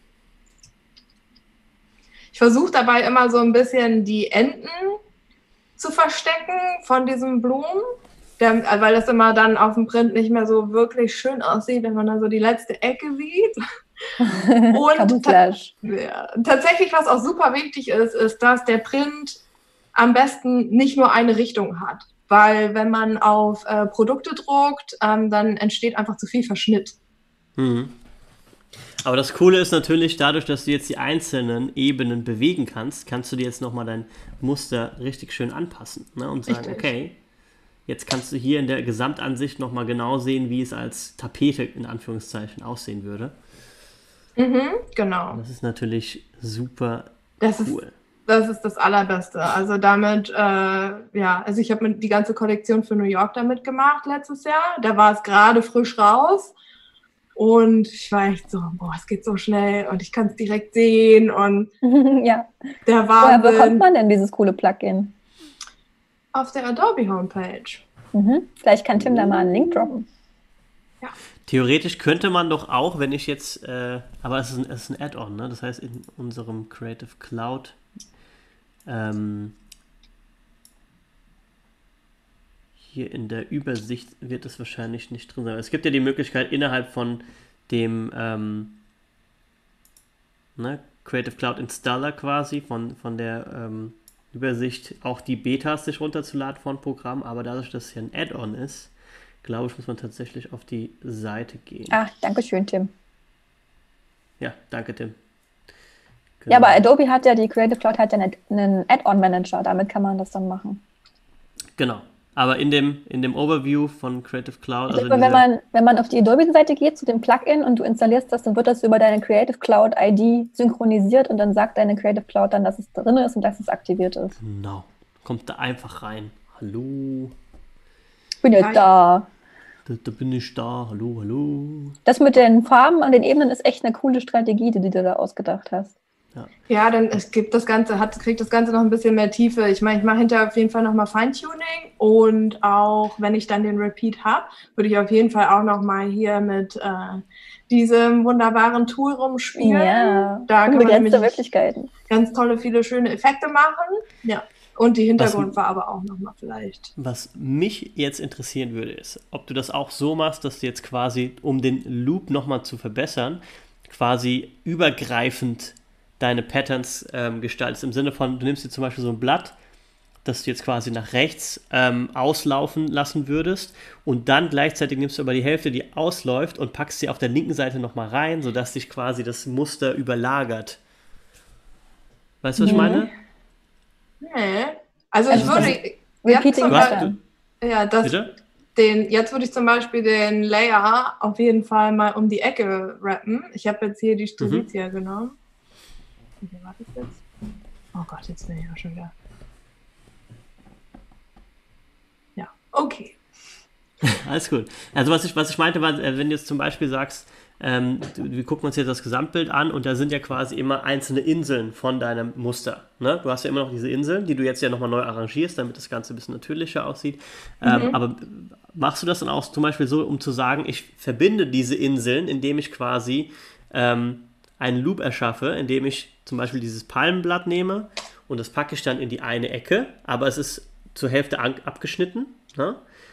Ich versuche dabei immer so ein bisschen die Enden zu verstecken von diesen Blumen, der, weil das immer dann auf dem Print nicht mehr so wirklich schön aussieht, wenn man dann so die letzte Ecke sieht. Und Camouflage. Ja, tatsächlich, was auch super wichtig ist, ist, dass der Print am besten nicht nur eine Richtung hat. Weil wenn man auf äh, Produkte druckt, ähm, dann entsteht einfach zu viel Verschnitt. Mhm. Aber das Coole ist natürlich, dadurch, dass du jetzt die einzelnen Ebenen bewegen kannst, kannst du dir jetzt nochmal dein Muster richtig schön anpassen, ne? Und sagen, Richtig. okay, Jetzt kannst du hier in der Gesamtansicht nochmal genau sehen, wie es als Tapete in Anführungszeichen aussehen würde. Mhm, genau. Das ist natürlich super Das cool. ist, das ist das Allerbeste. Also damit, äh, ja, also ich habe die ganze Kollektion für New York damit gemacht letztes Jahr. Da war es gerade frisch raus. Und ich war echt so, boah, es geht so schnell und ich kann es direkt sehen und Ja. der Woher bekommt Wahnsinn man denn dieses coole Plugin? auf der Adobe Homepage. Mhm. Vielleicht kann Tim da mal einen Link droppen. Theoretisch könnte man doch auch, wenn ich jetzt, äh, aber es ist ein, es ist ein Add-on, ne? Das heißt, in unserem Creative Cloud ähm, hier in der Übersicht wird es wahrscheinlich nicht drin sein. Es gibt ja die Möglichkeit, innerhalb von dem ähm, ne, Creative Cloud Installer quasi, von, von der ähm, Übersicht auch die Betas sich runterzuladen von Programmen, aber dadurch, dass es ja ein Add-on ist, glaube ich, muss man tatsächlich auf die Seite gehen. Ach, danke schön, Tim. Ja, danke, Tim. Ja, aber Genau. Adobe hat ja, die Creative Cloud hat ja einen- einen Add-on-Manager, damit kann man das dann machen. Genau. Aber in dem, in dem Overview von Creative Cloud, Ich also in glaube, wenn dieser, man, wenn man auf die Adobe-Seite geht, zu dem Plugin und du installierst das, dann wird das über deine Creative Cloud I D synchronisiert und dann sagt deine Creative Cloud dann, dass es drin ist und dass es aktiviert ist. genau, kommt da einfach rein. Hallo, Ich bin jetzt Hi. da. da, da bin ich da. Hallo, hallo. Das mit den Farben an den Ebenen ist echt eine coole Strategie, die du dir da ausgedacht hast. Ja, dann es gibt das Ganze, hat, kriegt das Ganze noch ein bisschen mehr Tiefe. Ich meine, ich mache hinterher auf jeden Fall nochmal Feintuning und auch wenn ich dann den Repeat habe, würde ich auf jeden Fall auch nochmal hier mit äh, diesem wunderbaren Tool rumspielen. Ja, Da kann man unbegrenzte nämlich Möglichkeiten. ganz tolle, viele schöne Effekte machen. Ja. Und die Was- Hintergrundfarbe auch nochmal vielleicht. Was mich jetzt interessieren würde, ist, ob du das auch so machst, dass du jetzt quasi, um den Loop nochmal zu verbessern, quasi übergreifend deine Patterns ähm, gestaltest. Im Sinne von, du nimmst dir zum Beispiel so ein Blatt, das du jetzt quasi nach rechts ähm, auslaufen lassen würdest und dann gleichzeitig nimmst du aber die Hälfte, die ausläuft und packst sie auf der linken Seite nochmal rein, sodass sich quasi das Muster überlagert. Weißt du, was ich Nee. meine? Nee. Also, Also ich würde. das- Jetzt Repeating zum Du hast, Pattern. du, ja, das, bitte? den, jetzt würde ich zum Beispiel den Layer auf jeden Fall mal um die Ecke rappen. Ich habe jetzt hier die Strelitzia genommen. Okay, warte ich jetzt. Oh Gott, jetzt bin ich auch schon wieder. Ja, okay. Alles gut. Also was ich, was ich meinte, war, äh, wenn du jetzt zum Beispiel sagst, ähm, du, wir gucken uns jetzt das Gesamtbild an und da sind ja quasi immer einzelne Inseln von deinem Muster. Ne? Du hast ja immer noch diese Inseln, die du jetzt ja nochmal neu arrangierst, damit das Ganze ein bisschen natürlicher aussieht. Ähm, aber machst du das dann auch zum Beispiel so, um zu sagen, ich verbinde diese Inseln, indem ich quasi ähm, einen Loop erschaffe, indem ich zum Beispiel dieses Palmenblatt nehme und das packe ich dann in die eine Ecke, aber es ist zur Hälfte an, abgeschnitten, ne?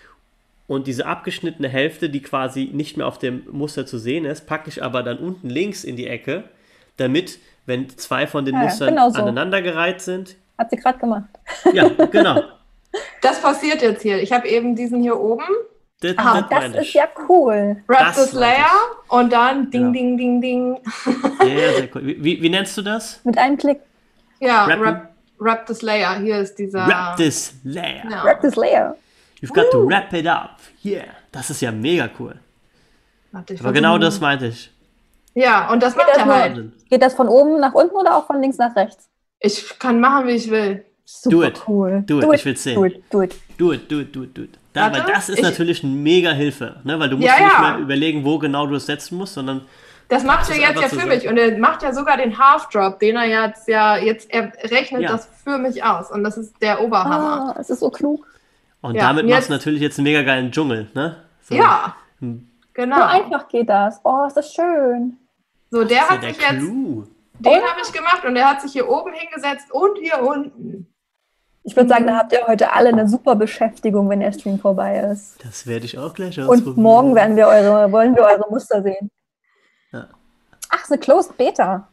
Und diese abgeschnittene Hälfte, die quasi nicht mehr auf dem Muster zu sehen ist, packe ich aber dann unten links in die Ecke, damit, wenn zwei von den Ja, ja, Mustern genau so. aneinandergereiht sind. Hat sie gerade gemacht. Ja, genau. Das passiert jetzt hier. Ich habe eben diesen hier oben. Das, Ah, das das meine ist ich. ja cool. Wrap Das this meinte Layer und dann ding, Genau. ding, ding, ding. Sehr, sehr cool. Wie, wie, wie nennst du das? Mit einem Klick. Ja, Wrappen? wrap, wrap this Layer. Hier ist dieser. Wrap this layer. Ja. Wrap this layer. You've got to wrap it up. Yeah. Das ist ja mega cool. Warte, ich Aber genau versuche- das meinte ich. Ja, und das Geht macht das er nur- halt. Geht das von oben nach unten oder auch von links nach rechts? Ich kann machen, wie ich will. Super Do it. cool. Do it. Ich will's sehen. Do it, do it. Do it, do it, do it, do it. Da, Warte, weil das ist ich- natürlich eine mega Hilfe, ne? Weil du musst Ja, nicht ja. mehr überlegen, wo genau du es setzen musst, sondern Das macht Das er ist jetzt einfach ja so für so. mich und er macht ja sogar den Half Drop, den er jetzt ja jetzt er rechnet Ja. das für mich aus und das ist der Oberhammer. Ah, es ist so klug. und Ja, damit und machst du jetzt- natürlich jetzt einen mega geilen Dschungel, ne? So. Ja, Hm. genau. So einfach geht das. Oh, ist das schön. So, der Das ist ja hat der sich jetzt, Clou. den habe ich gemacht und der hat sich hier oben hingesetzt und hier unten. Ich würde sagen, da habt ihr heute alle eine super Beschäftigung, wenn der Stream vorbei ist. Das werde ich auch gleich ausprobieren. Und morgen werden wir eure, wollen wir eure Muster sehen. Ja. Ach, es ist eine Closed Beta.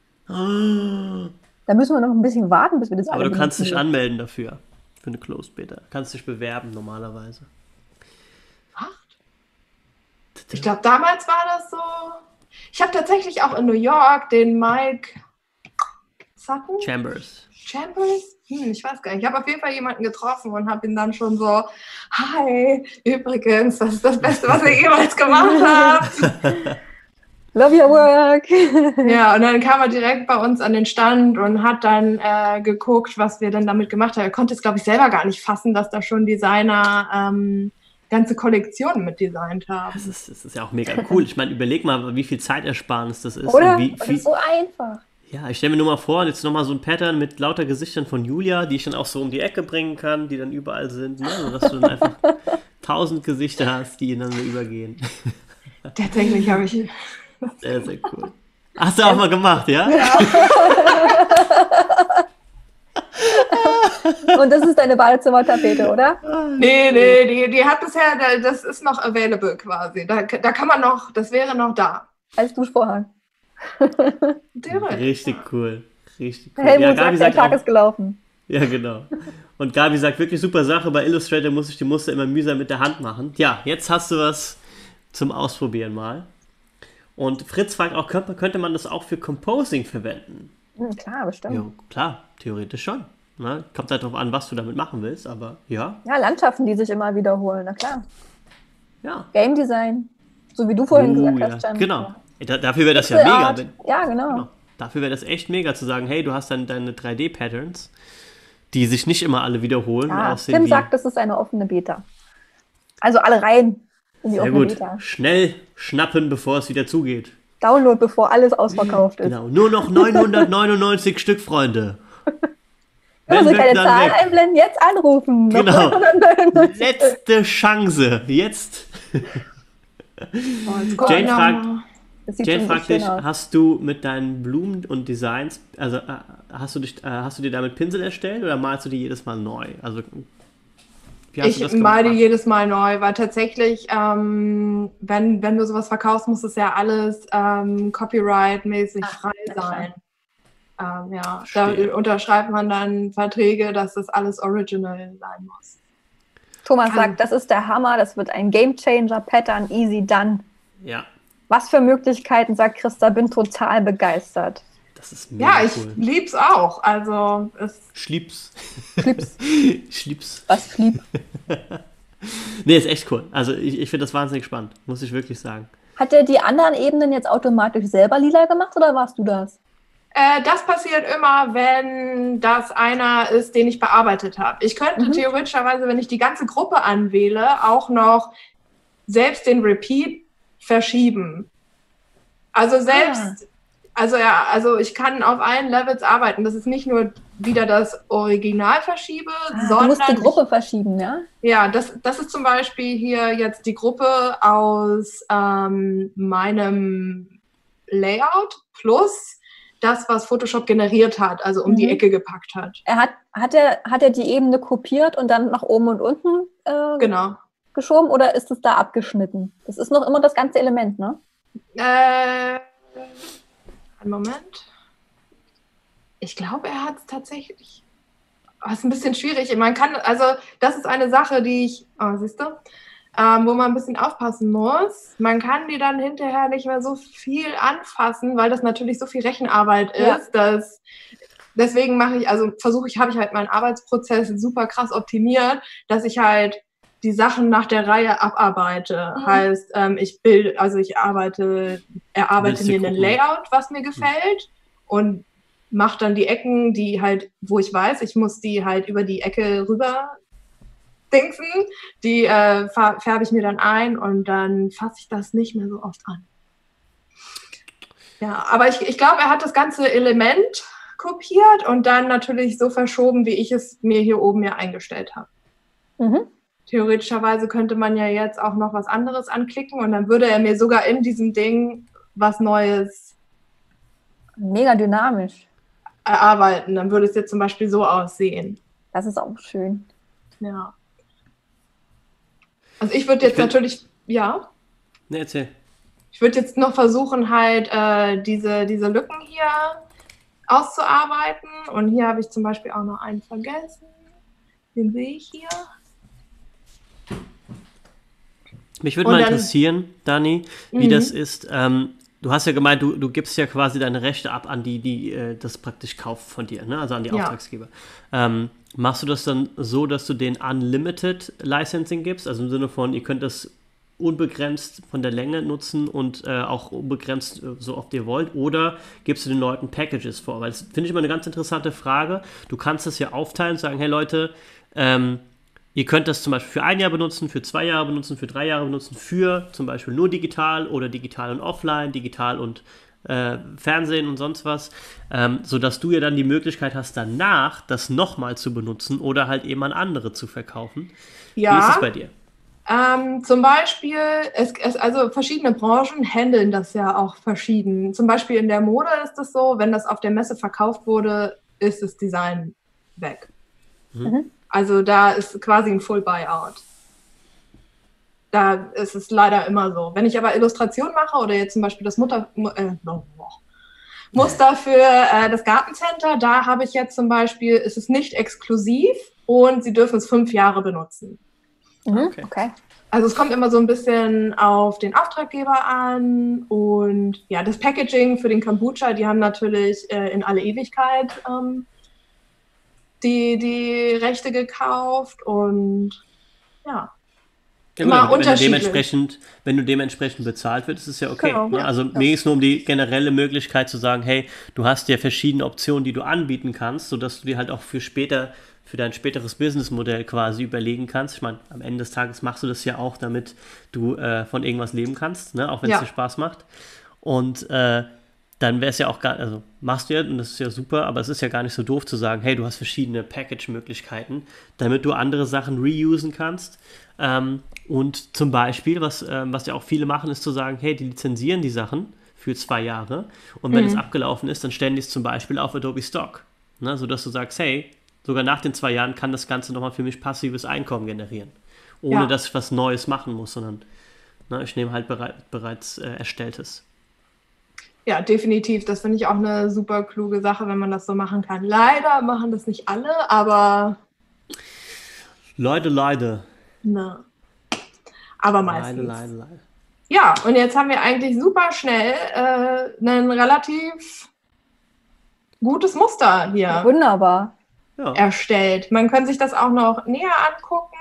Ah. Da müssen wir noch ein bisschen warten, bis wir das Aber alle du kannst benutzen dich dürfen. anmelden dafür. Für eine Closed Beta. Kannst dich bewerben normalerweise. Ich glaube, damals war das so. Ich habe tatsächlich auch in New York den Mike Sutton, Chambers. Chambers? Hm, ich weiß gar nicht. Ich habe auf jeden Fall jemanden getroffen und habe ihn dann schon so, hi, übrigens, das ist das Beste, was ihr jemals gemacht habt. Love your work. Ja, und dann kam er direkt bei uns an den Stand und hat dann äh, geguckt, was wir denn damit gemacht haben. Er konnte es, glaube ich, selber gar nicht fassen, dass da schon Designer ähm, ganze Kollektionen mit designt haben. Das ist, das ist ja auch mega cool. Ich meine, überleg mal, wie viel Zeitersparnis das ist. Oder? Und wie, Das viel, ist so einfach. ja, ich stelle mir nur mal vor, jetzt nochmal so ein Pattern mit lauter Gesichtern von Julia, die ich dann auch so um die Ecke bringen kann, die dann überall sind, ne? So, dass du dann einfach tausend Gesichter hast, die ineinander übergehen. Tatsächlich habe ich... Sehr, sehr cool. Hast du auch mal gemacht, ja? Ja. Und das ist deine Badezimmertapete, oder? Nee, nee, die, die hat bisher, das ist noch available quasi. Da, da kann man noch, das wäre noch da. Als Duschvorhang. Direkt. Richtig cool. Richtig cool. Helmut Ja, sagt, Gabi der sagt Tag auch, ist gelaufen. ja, genau. Und Gabi sagt, wirklich super Sache. Bei Illustrator muss ich die Muster immer mühsam mit der Hand machen. Ja, jetzt hast du was zum Ausprobieren mal. Und Fritz fragt auch, könnte, könnte man das auch für Composing verwenden? Hm, klar, bestimmt. Ja, klar, theoretisch schon. Ne? Kommt halt darauf an, was du damit machen willst, aber ja. Ja, Landschaften, die sich immer wiederholen, na klar. Ja. Game Design, so wie du vorhin Uh, gesagt ja. hast, Jan. Genau. Da, dafür wäre das ja Pixel mega. Art. Wenn, Ja, genau. genau. Dafür wäre das echt mega zu sagen, hey, du hast dann deine drei D-Patterns, die sich nicht immer alle wiederholen. Ja, aussehen Tim wie, sagt, das ist eine offene Beta. Also alle rein in die sehr offene gut. Beta. Schnell schnappen, bevor es wieder zugeht. Download, bevor alles ausverkauft ist. Genau. Nur noch neunhundertneunundneunzig Stück, Freunde. Wenn Wenn Sie weg, keine dann Zahl weg. einblenden, jetzt anrufen. Noch Genau. neunhundertneunundneunzig. Letzte Chance. Jetzt. Oh, jetzt guck Jane ich noch fragt- mal. Das sieht Jane schon fragt schön dich, aus. hast du mit deinen Blumen und Designs, also äh, hast du dich, äh, hast du dir damit Pinsel erstellt oder malst du die jedes Mal neu? Also wie hast du das Ich male gemacht? jedes Mal neu, weil tatsächlich, ähm, wenn, wenn du sowas verkaufst, muss es ja alles ähm, copyright-mäßig Ach, frei ja, klar. sein. Ähm, ja, da Verstehe. unterschreibt man dann Verträge, dass das alles original sein muss. Thomas Also- sagt, das ist der Hammer, das wird ein Gamechanger, Pattern, easy done. Ja, Was für Möglichkeiten, sagt Christa, bin total begeistert. das ist mega Ja, ich cool. lieb's auch. Also es, Schliebs. Flips. Schliebs. Was fliep. Nee, ist echt cool. Also ich, ich finde das wahnsinnig spannend, muss ich wirklich sagen. Hat er die anderen Ebenen jetzt automatisch selber lila gemacht oder warst du das? äh, das passiert immer, wenn das einer ist, den ich bearbeitet habe. Ich könnte Mhm. theoretischerweise, wenn ich die ganze Gruppe anwähle, auch noch selbst den Repeat verschieben. Also selbst, also ja, also ich kann auf allen Levels arbeiten. Das ist nicht nur wieder das Original verschiebe, Ah, du sondern musst die Gruppe verschieben, ja? ja, das, das ist zum Beispiel hier jetzt die Gruppe aus ähm, meinem Layout plus das, was Photoshop generiert hat, also um Mhm. die Ecke gepackt hat. Er hat, hat, er, hat er die Ebene kopiert und dann nach oben und unten äh, Genau. geschoben oder ist es da abgeschnitten? Das ist noch immer das ganze Element, ne? Äh, einen Moment. Ich glaube, er hat es tatsächlich. Oh, ist ein bisschen schwierig. Man kann, also das ist eine Sache, die ich, oh, siehst du, ähm, wo man ein bisschen aufpassen muss. Man kann die dann hinterher nicht mehr so viel anfassen, weil das natürlich so viel Rechenarbeit Ja. ist, dass deswegen mache ich, also versuche ich, habe ich halt meinen Arbeitsprozess super krass optimiert, dass ich halt die Sachen nach der Reihe abarbeite. Mhm. Heißt, ähm, ich bilde, also ich arbeite, erarbeite Willst du mir ein gucken? Layout, was mir gefällt und mache dann die Ecken, die halt, wo ich weiß, ich muss die halt über die Ecke rüber dingsen, die äh, fär- färbe ich mir dann ein und dann fasse ich das nicht mehr so oft an. Ja, aber ich, ich glaube, er hat das ganze Element kopiert und dann natürlich so verschoben, wie ich es mir hier oben ja eingestellt habe. Mhm. Theoretischerweise könnte man ja jetzt auch noch was anderes anklicken und dann würde er mir sogar in diesem Ding was Neues Mega dynamisch. erarbeiten. Dann würde es jetzt zum Beispiel so aussehen. Das ist auch schön. Ja. Also ich würde jetzt Ich find- natürlich, ja, Ne, erzähl. ich würde jetzt noch versuchen, halt äh, diese, diese Lücken hier auszuarbeiten. Und hier habe ich zum Beispiel auch noch einen vergessen. Den sehe ich hier. Mich würde Und mal dann- interessieren, Dani, wie Mhm. das ist. Ähm, du hast ja gemeint, du, du gibst ja quasi deine Rechte ab an die, die äh, das praktisch kaufen von dir, ne? Also an die Ja. Auftragsgeber. Ähm, machst du das dann so, dass du den Unlimited Licensing gibst? Also im Sinne von, ihr könnt das unbegrenzt von der Länge nutzen und äh, auch unbegrenzt äh, so oft ihr wollt, oder gibst du den Leuten Packages vor? Weil das finde ich immer eine ganz interessante Frage. Du kannst das ja aufteilen und sagen, hey Leute, ähm, ihr könnt das zum Beispiel für ein Jahr benutzen, für zwei Jahre benutzen, für drei Jahre benutzen, für zum Beispiel nur digital oder digital und offline, digital und äh, Fernsehen und sonst was, ähm, sodass du ja dann die Möglichkeit hast, danach das nochmal zu benutzen oder halt eben an andere zu verkaufen. Ja. Wie ist es bei dir? Ähm, zum Beispiel, es, es, also verschiedene Branchen handeln das ja auch verschieden. Zum Beispiel in der Mode ist es so, wenn das auf der Messe verkauft wurde, ist das Design weg. Mhm. Also da ist quasi ein Full Buyout. Da ist es leider immer so. Wenn ich aber Illustration mache oder jetzt zum Beispiel das Mutter, äh, Muster für äh, das Gartencenter, da habe ich jetzt zum Beispiel, ist es nicht exklusiv und sie dürfen es fünf Jahre benutzen. Mhm. Okay. Okay. Also es kommt immer so ein bisschen auf den Auftraggeber an und ja, das Packaging für den Kombucha, die haben natürlich äh, in alle Ewigkeit ähm, die, die Rechte gekauft und ja. Ja, Immer gut, wenn, du unterschiedlich. dementsprechend, wenn du dementsprechend bezahlt wird, ist es ja okay. Genau, Ne? ja. Also mir geht es nur um die generelle Möglichkeit zu sagen, hey, du hast ja verschiedene Optionen, die du anbieten kannst, sodass du dir halt auch für später, für dein späteres Businessmodell quasi überlegen kannst. Ich meine, am Ende des Tages machst du das ja auch, damit du äh, von irgendwas leben kannst, ne? Auch wenn es Ja. dir Spaß macht. Und äh, dann wäre es ja auch gar, also machst du ja, und das ist ja super, aber es ist ja gar nicht so doof zu sagen, hey, du hast verschiedene Package-Möglichkeiten, damit du andere Sachen reusen kannst. Ähm, und zum Beispiel, was, ähm, was ja auch viele machen, ist zu sagen, hey, die lizenzieren die Sachen für zwei Jahre und wenn Mhm. es abgelaufen ist, dann stellen die es zum Beispiel auf Adobe Stock, ne, sodass du sagst, hey, sogar nach den zwei Jahren kann das Ganze nochmal für mich passives Einkommen generieren, ohne Ja. dass ich was Neues machen muss, sondern ne, ich nehme halt bereit, bereits äh, Erstelltes. Ja, definitiv. Das finde ich auch eine super kluge Sache, wenn man das so machen kann. Leider machen das nicht alle, aber Leute, Leute. ne. Aber Leide, meistens. leide, leide. Ja, und jetzt haben wir eigentlich super schnell äh, ein relativ gutes Muster hier Wunderbar. Ja. erstellt. Man kann sich das auch noch näher angucken.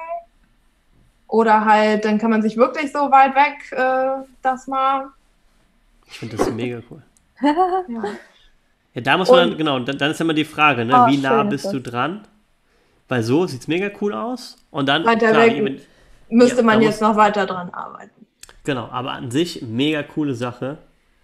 Oder halt, dann kann man sich wirklich so weit weg äh, das mal. Ich finde das mega cool. Ja. Ja, da muss man, Und- dann, genau, dann, dann ist immer die Frage, ne, Oh, wie nah schön bist ist du das. dran? Weil so sieht es mega cool aus. Und dann, Weiter klar, weg. jemand- Müsste Ja, man da jetzt noch weiter dran arbeiten. genau, aber an sich mega coole Sache.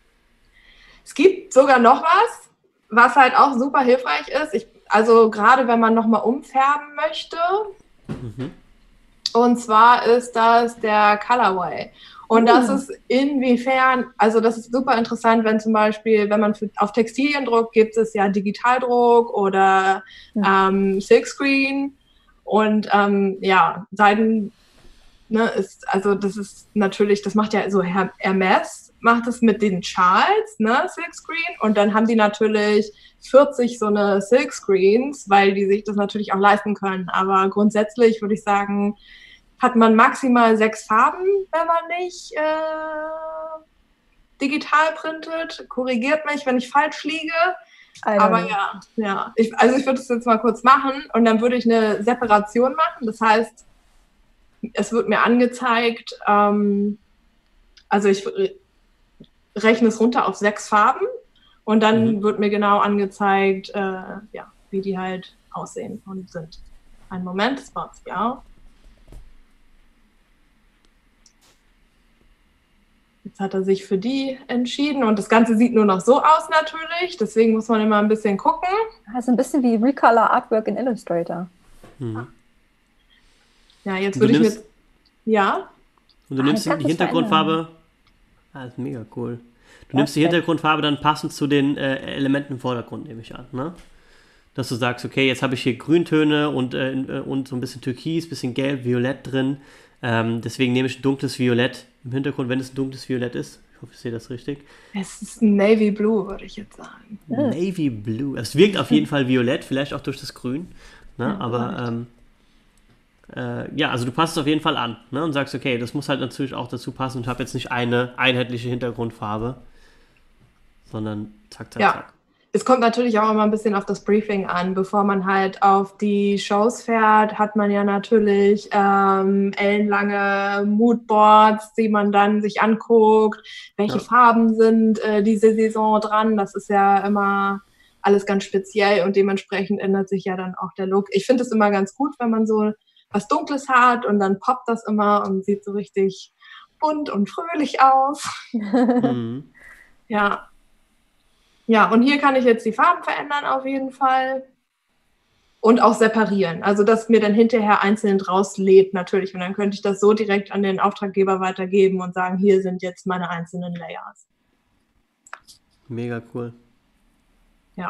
Es gibt sogar noch was, was halt auch super hilfreich ist. Ich, also gerade wenn man nochmal umfärben möchte. Mhm. Und zwar ist das der Colorway. Und das Mhm. ist inwiefern, also das ist super interessant, wenn zum Beispiel, wenn man für, auf Textilien druckt, gibt es ja Digitaldruck oder ähm, Silkscreen. Und ähm, ja, Seiden, ne, ist, also das ist natürlich, das macht ja so Her- Hermes, macht es mit den Schals, ne, Silkscreen. Und dann haben die natürlich vierzig so eine Silkscreens, weil die sich das natürlich auch leisten können. Aber grundsätzlich würde ich sagen, hat man maximal sechs Farben, wenn man nicht äh, digital printet. Korrigiert mich, wenn ich falsch liege. I don't Aber know. ja, ja. Ich, also ich würde es jetzt mal kurz machen und dann würde ich eine Separation machen. Das heißt, es wird mir angezeigt, ähm, also ich re- rechne es runter auf sechs Farben und dann Mhm. wird mir genau angezeigt, äh, ja, wie die halt aussehen und sind. Einen Moment, das baut sich auf. Jetzt hat er sich für die entschieden und das Ganze sieht nur noch so aus natürlich, deswegen muss man immer ein bisschen gucken. Das ist ein bisschen wie Recolor Artwork in Illustrator. Mhm. Ja, jetzt Und würde du ich nimmst- mit, ja, Und du Ah, nimmst ich kann die das Hintergrundfarbe. Ah, das ist mega cool. Du nimmst die Perfekt. Hintergrundfarbe dann passend zu den äh, Elementen im Vordergrund, nehme ich an, ne? Dass du sagst, okay, jetzt habe ich hier Grüntöne und, äh, in- äh, und so ein bisschen Türkis, bisschen Gelb, Violett drin. Ähm, deswegen nehme ich ein dunkles Violett im Hintergrund, wenn es ein dunkles Violett ist. Ich hoffe, ich sehe das richtig. es ist ein Navy Blue, würde ich jetzt sagen. Mhm. Navy Blue. Es wirkt auf jeden Fall violett, vielleicht auch durch das Grün. Ne? Ja, Aber vielleicht. ähm, äh, ja, also du passt es auf jeden Fall an, ne? Und sagst, okay, das muss halt natürlich auch dazu passen und habe jetzt nicht eine einheitliche Hintergrundfarbe. sondern zack, zack, Ja. zack. Es kommt natürlich auch immer ein bisschen auf das Briefing an. Bevor man halt auf die Shows fährt, hat man ja natürlich ähm, ellenlange Moodboards, die man dann sich anguckt. Welche Ja. Farben sind äh, diese Saison dran? Das ist ja immer alles ganz speziell und dementsprechend ändert sich ja dann auch der Look. Ich finde es immer ganz gut, wenn man so was Dunkles hat und dann poppt das immer und sieht so richtig bunt und fröhlich aus. Mhm. Ja. Ja, und hier kann ich jetzt die Farben verändern auf jeden Fall. Und auch separieren. Also, dass mir dann hinterher einzeln draus lädt natürlich. Und dann könnte ich das so direkt an den Auftraggeber weitergeben und sagen, hier sind jetzt meine einzelnen Layers. Mega cool. Ja.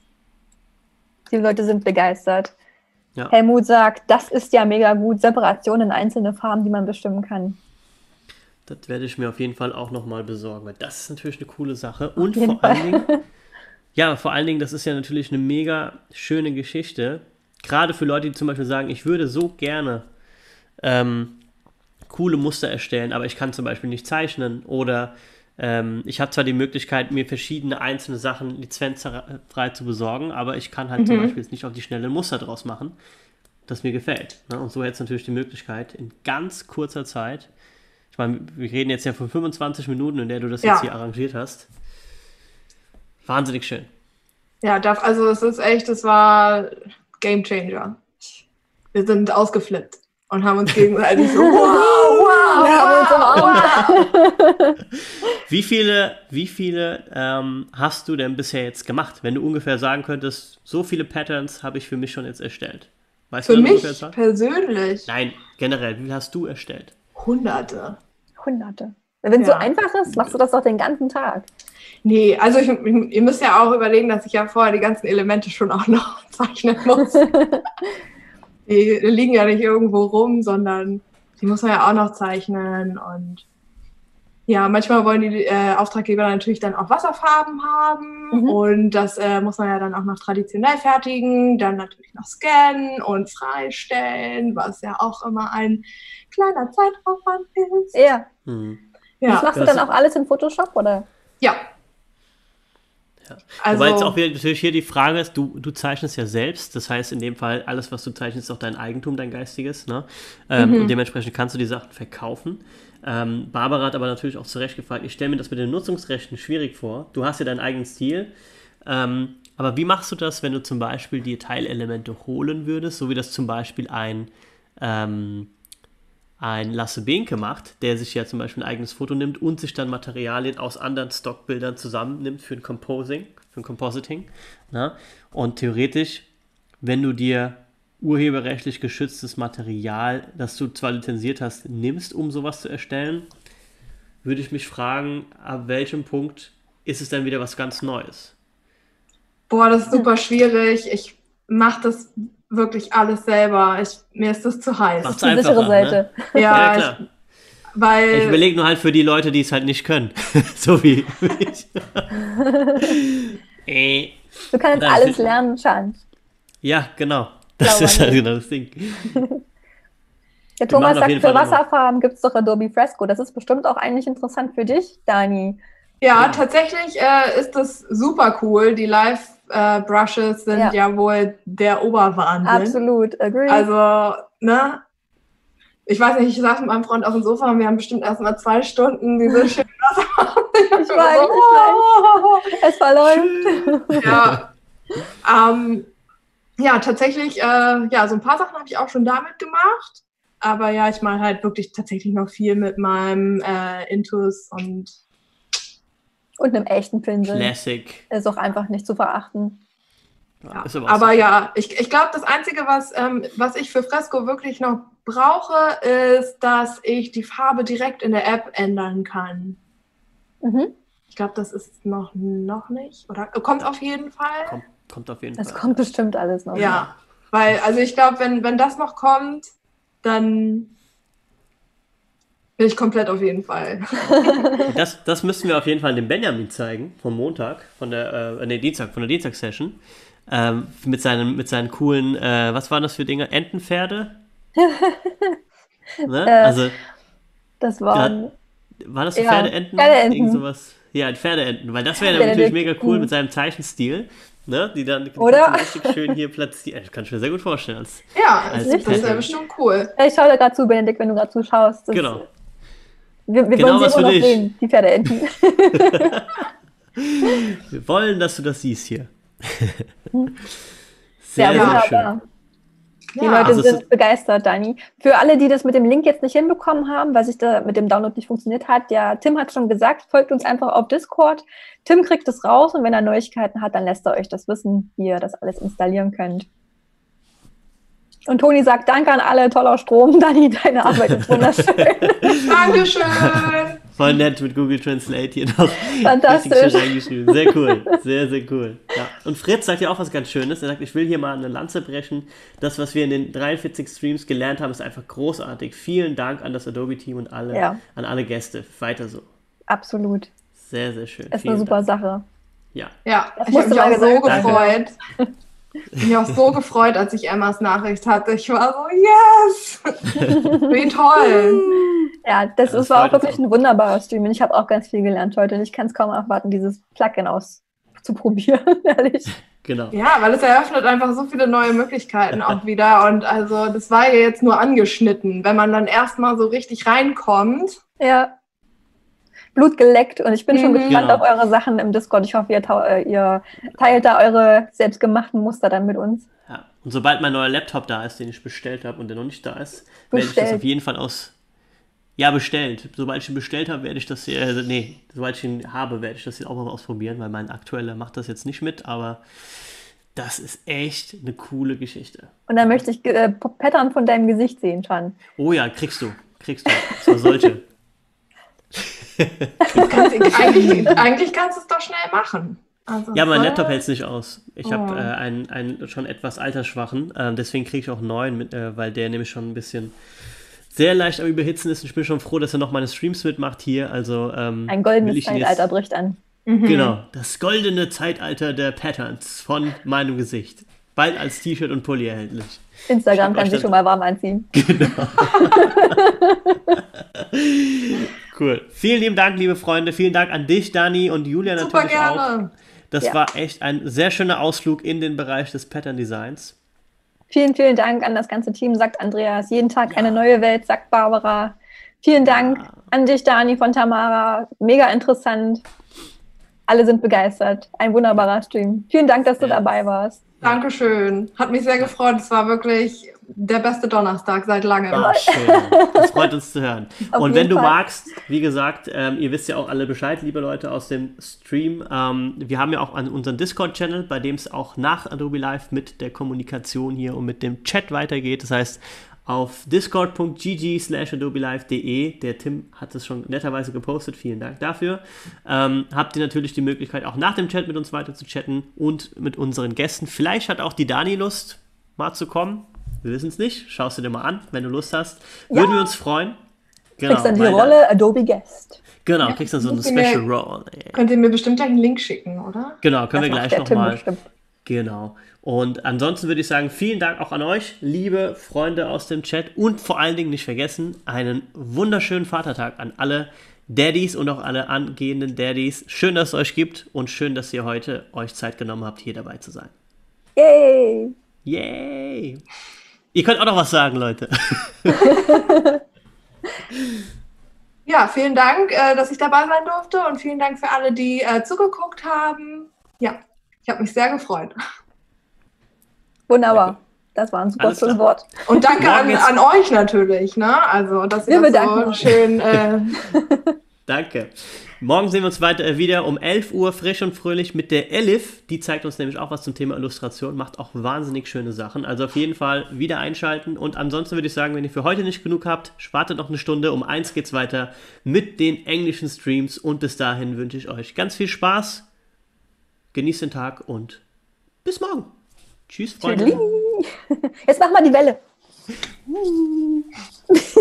Die Leute sind begeistert. Ja. Helmut sagt, das ist ja mega gut. Separation in einzelne Farben, die man bestimmen kann. Das werde ich mir auf jeden Fall auch nochmal besorgen, weil das ist natürlich eine coole Sache. Und jeden vor allen Fall. Dingen, ja, vor allen Dingen, das ist ja natürlich eine mega schöne Geschichte. Gerade für Leute, die zum Beispiel sagen, ich würde so gerne ähm, coole Muster erstellen, aber ich kann zum Beispiel nicht zeichnen oder ähm, ich habe zwar die Möglichkeit, mir verschiedene einzelne Sachen lizenzfrei zu besorgen, aber ich kann halt Mhm. zum Beispiel jetzt nicht auf die schnelle ein Muster draus machen, das mir gefällt. Ne? Und so hätte es natürlich die Möglichkeit, in ganz kurzer Zeit, ich meine, wir reden jetzt ja von fünfundzwanzig Minuten, in der du das Ja. jetzt hier arrangiert hast. Wahnsinnig schön. Ja, darf, also es ist echt, es war Game Changer. Wir sind ausgeflippt und haben uns gegenseitig so, wow, wow, Wir haben uns wow, wow. Wie viele, wie viele ähm, hast du denn bisher jetzt gemacht? Wenn du ungefähr sagen könntest, so viele Patterns habe ich für mich schon jetzt erstellt. Weißt Für du das mich ungefähr? Zahl? persönlich Nein, generell, wie viel hast du erstellt? Hunderte. Hunderte. Wenn es so Ja. einfach ist, machst du das doch den ganzen Tag. Nee, also ich, ihr müsst ja auch überlegen, dass ich ja vorher die ganzen Elemente schon auch noch zeichnen muss. Die liegen ja nicht irgendwo rum, sondern die muss man ja auch noch zeichnen. Und ja, manchmal wollen die äh, Auftraggeber natürlich dann auch Wasserfarben haben. Mhm. Und das äh, muss man ja dann auch noch traditionell fertigen. Dann natürlich noch scannen und freistellen, was ja auch immer ein kleiner Zeitaufwand ist. Ja. Hm. Das Ja, machst du das- dann auch alles in Photoshop, oder? ja. Ja. Also, Wobei jetzt auch wieder natürlich hier die Frage ist, du, du zeichnest ja selbst, das heißt in dem Fall, alles was du zeichnest, ist auch dein Eigentum, dein geistiges, ne? Ähm, Mhm. Und dementsprechend kannst du die Sachen verkaufen. Ähm, Barbara hat aber natürlich auch zu Recht gefragt, ich stelle mir das mit den Nutzungsrechten schwierig vor. Du hast ja deinen eigenen Stil, ähm, aber wie machst du das, wenn du zum Beispiel die Teilelemente holen würdest, so wie das zum Beispiel ein ähm, ein Lasse Behnke macht, der sich ja zum Beispiel ein eigenes Foto nimmt und sich dann Materialien aus anderen Stockbildern zusammennimmt für ein Composing, für ein Compositing. Na? Und theoretisch, wenn du dir urheberrechtlich geschütztes Material, das du zwar lizenziert hast, nimmst, um sowas zu erstellen, würde ich mich fragen, ab welchem Punkt ist es dann wieder was ganz Neues? boah, das ist super schwierig. Ich mache das wirklich alles selber. Ich, mir ist das zu heiß. Macht's Die sichere einfacher, Seite. Ne? Ja, Ja, klar. ich, weil Ich überlege nur halt für die Leute, die es halt nicht können. So wie ich. äh, Du kannst Das alles ist- lernen, Schand. ja, genau. Das Glaube ist halt nicht. genau das Ding. Der Wir Thomas machen auf sagt, jeden für Fall noch- Wasserfarben gibt es doch Adobe Fresco. Das ist bestimmt auch eigentlich interessant für dich, Dani. ja, tatsächlich äh, ist das super cool. Die Live-Brushes sind Ja. ja. wohl der Oberwahnsinn. Absolut, agree. Also, ne? Ich weiß nicht, ich saß mit meinem Freund auf dem Sofa und wir haben bestimmt erst mal zwei Stunden diese schönen Wasserfarben. Ich weiß, ich weiß. Es verläuft. Ja, ähm, ja, tatsächlich, äh, ja, so ein paar Sachen habe ich auch schon damit gemacht. Aber ja, ich mache halt wirklich tatsächlich noch viel mit meinem äh, Intus und Und einem echten Pinsel. Classic. Ist auch einfach nicht zu verachten. Ja, ja. ist aber, Aber auch so. ja, ich, ich glaube, das Einzige, was, ähm, was ich für Fresco wirklich noch brauche, ist, dass ich die Farbe direkt in der App ändern kann. Mhm. Ich glaube, das ist noch, noch nicht. Oder kommt auf jeden Fall. Kommt, kommt auf jeden Das Fall. kommt bestimmt alles noch. Ja, weil, also ich glaube, wenn, wenn das noch kommt, dann bin ich komplett auf jeden Fall. Das, das müssten wir auf jeden Fall dem Benjamin zeigen, vom Montag, von der, äh, nee, Dienstag, von der Dienstagssession. Ähm, mit, seinen, mit seinen coolen, äh, was waren das für Dinge? Entenpferde? ne? Äh, Also, Das waren. waren das so Ja, Pferdeenten? Pferdeenten. Irgend sowas. Ja, die Pferdeenten, weil das wäre ja, natürlich mega cool mhm. mit seinem Zeichenstil, ne? Die dann die Oder? richtig schön hier platzieren. Das kann ich mir sehr gut vorstellen. Als, Ja, als das Pet. wäre bestimmt cool. Ich schaue da gerade zu, Benedikt, wenn du gerade zuschaust. Das, Genau. Wir, wir Genau wollen was sie für immer noch dich. sehen, die Pferdeenten. Wir wollen, dass du das siehst hier. Sehr Sehr, sehr schön. wunderbar. Die Ja, Leute also es sind ist- begeistert, Dani. Für alle, die das mit dem Link jetzt nicht hinbekommen haben, weil sich da mit dem Download nicht funktioniert hat, ja, Tim hat schon gesagt, folgt uns einfach auf Discord. Tim kriegt es raus und wenn er Neuigkeiten hat, dann lässt er euch das wissen, wie ihr das alles installieren könnt. Und Toni sagt, danke an alle, toller Strom. Dani, deine Arbeit ist wunderschön. Dankeschön. Voll nett mit Google Translate hier noch. Fantastisch. Richtig schön reingeschrieben. Sehr cool. Sehr, sehr cool. Ja. Und Fritz sagt ja auch was ganz Schönes. Er sagt, ich will hier mal eine Lanze brechen. Das, was wir in den dreiundvierzig Streams gelernt haben, ist einfach großartig. Vielen Dank an das Adobe-Team und alle, Ja. an alle Gäste. Weiter so. Absolut. Sehr, sehr schön. Ist Vielen eine super Dank. Sache. Ja. Ja, Das ich habe musste mich mal auch so gesagt gefreut. Ich habe mich auch so gefreut, als ich Emmas Nachricht hatte. Ich war so, yes! Wie toll! Ja, das, Ja, das ist, war freut auch uns wirklich ein wunderbarer Stream. Und ich habe auch ganz viel gelernt heute. Und ich kann es kaum erwarten, dieses Plugin auszuprobieren, ehrlich. Genau. Ja, weil es eröffnet einfach so viele neue Möglichkeiten auch wieder. Und also das war ja jetzt nur angeschnitten. Wenn man dann erstmal so richtig reinkommt. Ja. Blut geleckt und ich bin schon Mhm. gespannt Genau. auf eure Sachen im Discord. Ich hoffe, ihr, tau- äh, ihr teilt da eure selbstgemachten Muster dann mit uns. Ja. Und sobald mein neuer Laptop da ist, den ich bestellt habe und der noch nicht da ist, werde ich das Bestellt. auf jeden Fall aus. Ja, bestellt. Sobald ich ihn bestellt habe, werde ich das hier. Äh, nee, sobald ich ihn habe, werde ich das hier auch mal ausprobieren, weil mein aktueller macht das jetzt nicht mit, aber das ist echt eine coole Geschichte. Und dann möchte ich äh, Pattern von deinem Gesicht sehen, Chan. Oh ja, kriegst du. Kriegst du. So solche. Kannst, eigentlich, eigentlich kannst du es doch schnell machen. Also, Ja, mein so- Laptop hält es nicht aus. Ich Oh. habe äh, einen, einen schon etwas altersschwachen, äh, deswegen kriege ich auch einen neuen, mit, äh, weil der nämlich schon ein bisschen sehr leicht am Überhitzen ist. Und ich bin schon froh, dass er noch meine Streams mitmacht hier. Also ähm, Ein will goldenes ich ihn Zeitalter jetzt, bricht an. Mhm. Genau, das goldene Zeitalter der Patterns von meinem Gesicht. Bald als T-Shirt und Pulli erhältlich. Instagram Schickt kann euch sich das- schon mal warm anziehen. Cool. Vielen lieben Dank, liebe Freunde. Vielen Dank an dich, Dani und Julia Super natürlich auch. gerne. Das Ja. war echt ein sehr schöner Ausflug in den Bereich des Pattern Designs. Vielen, vielen Dank an das ganze Team, sagt Andreas. Jeden Tag eine neue Welt, sagt Barbara. Vielen Dank Ja. an dich, Dani von Tamara. Mega interessant. Alle sind begeistert. Ein wunderbarer Stream. Vielen Dank, dass du Ja. dabei warst. Dankeschön. Hat mich sehr gefreut. Es war wirklich der beste Donnerstag seit langem. Ah, schön. Das freut uns zu hören. Auf Und wenn jeden du Fall. magst, wie gesagt, ähm, ihr wisst ja auch alle Bescheid, liebe Leute aus dem Stream. Ähm, wir haben ja auch an unseren Discord-Channel, bei dem es auch nach Adobe Live mit der Kommunikation hier und mit dem Chat weitergeht. Das heißt, auf discord.gg slash adobelive.de, der Tim hat es schon netterweise gepostet, vielen Dank dafür, ähm, habt ihr natürlich die Möglichkeit, auch nach dem Chat mit uns weiter zu chatten und mit unseren Gästen. Vielleicht hat auch die Dani Lust, mal zu kommen. Wir wissen es nicht. Schaust du dir mal an, wenn du Lust hast. Würden Ja. wir uns freuen. Genau, Kriegst dann die weil da- Rolle Adobe Guest. Genau, kriegst dann so eine müsst ihr mir- Special Role. ey. Könnt ihr mir bestimmt gleich einen Link schicken, oder? Genau, können Das wir macht gleich der Tim nochmal. bestimmt. Genau. Und ansonsten würde ich sagen, vielen Dank auch an euch, liebe Freunde aus dem Chat. Und vor allen Dingen nicht vergessen, einen wunderschönen Vatertag an alle Daddies und auch alle angehenden Daddies. Schön, dass es euch gibt und schön, dass ihr heute euch Zeit genommen habt, hier dabei zu sein. Yay! Yay! Ihr könnt auch noch was sagen, Leute. Ja, vielen Dank, äh, dass ich dabei sein durfte und vielen Dank für alle, die äh, zugeguckt haben. Ja, ich habe mich sehr gefreut. Wunderbar. Das war ein super Alles klar. Schlusswort. Und danke Morgen an, ist- an euch natürlich, ne? Also, dass ihr Wir das bedanken so uns. schön. Äh, Danke. Morgen sehen wir uns weiter wieder um elf Uhr frisch und fröhlich mit der Elif. Die zeigt uns nämlich auch was zum Thema Illustration, macht auch wahnsinnig schöne Sachen. Also auf jeden Fall wieder einschalten. Und ansonsten würde ich sagen, wenn ihr für heute nicht genug habt, wartet noch eine Stunde. Um eins geht's weiter mit den englischen Streams. Und bis dahin wünsche ich euch ganz viel Spaß. Genießt den Tag und bis morgen. Tschüss, Freunde. Jetzt mach mal die Welle.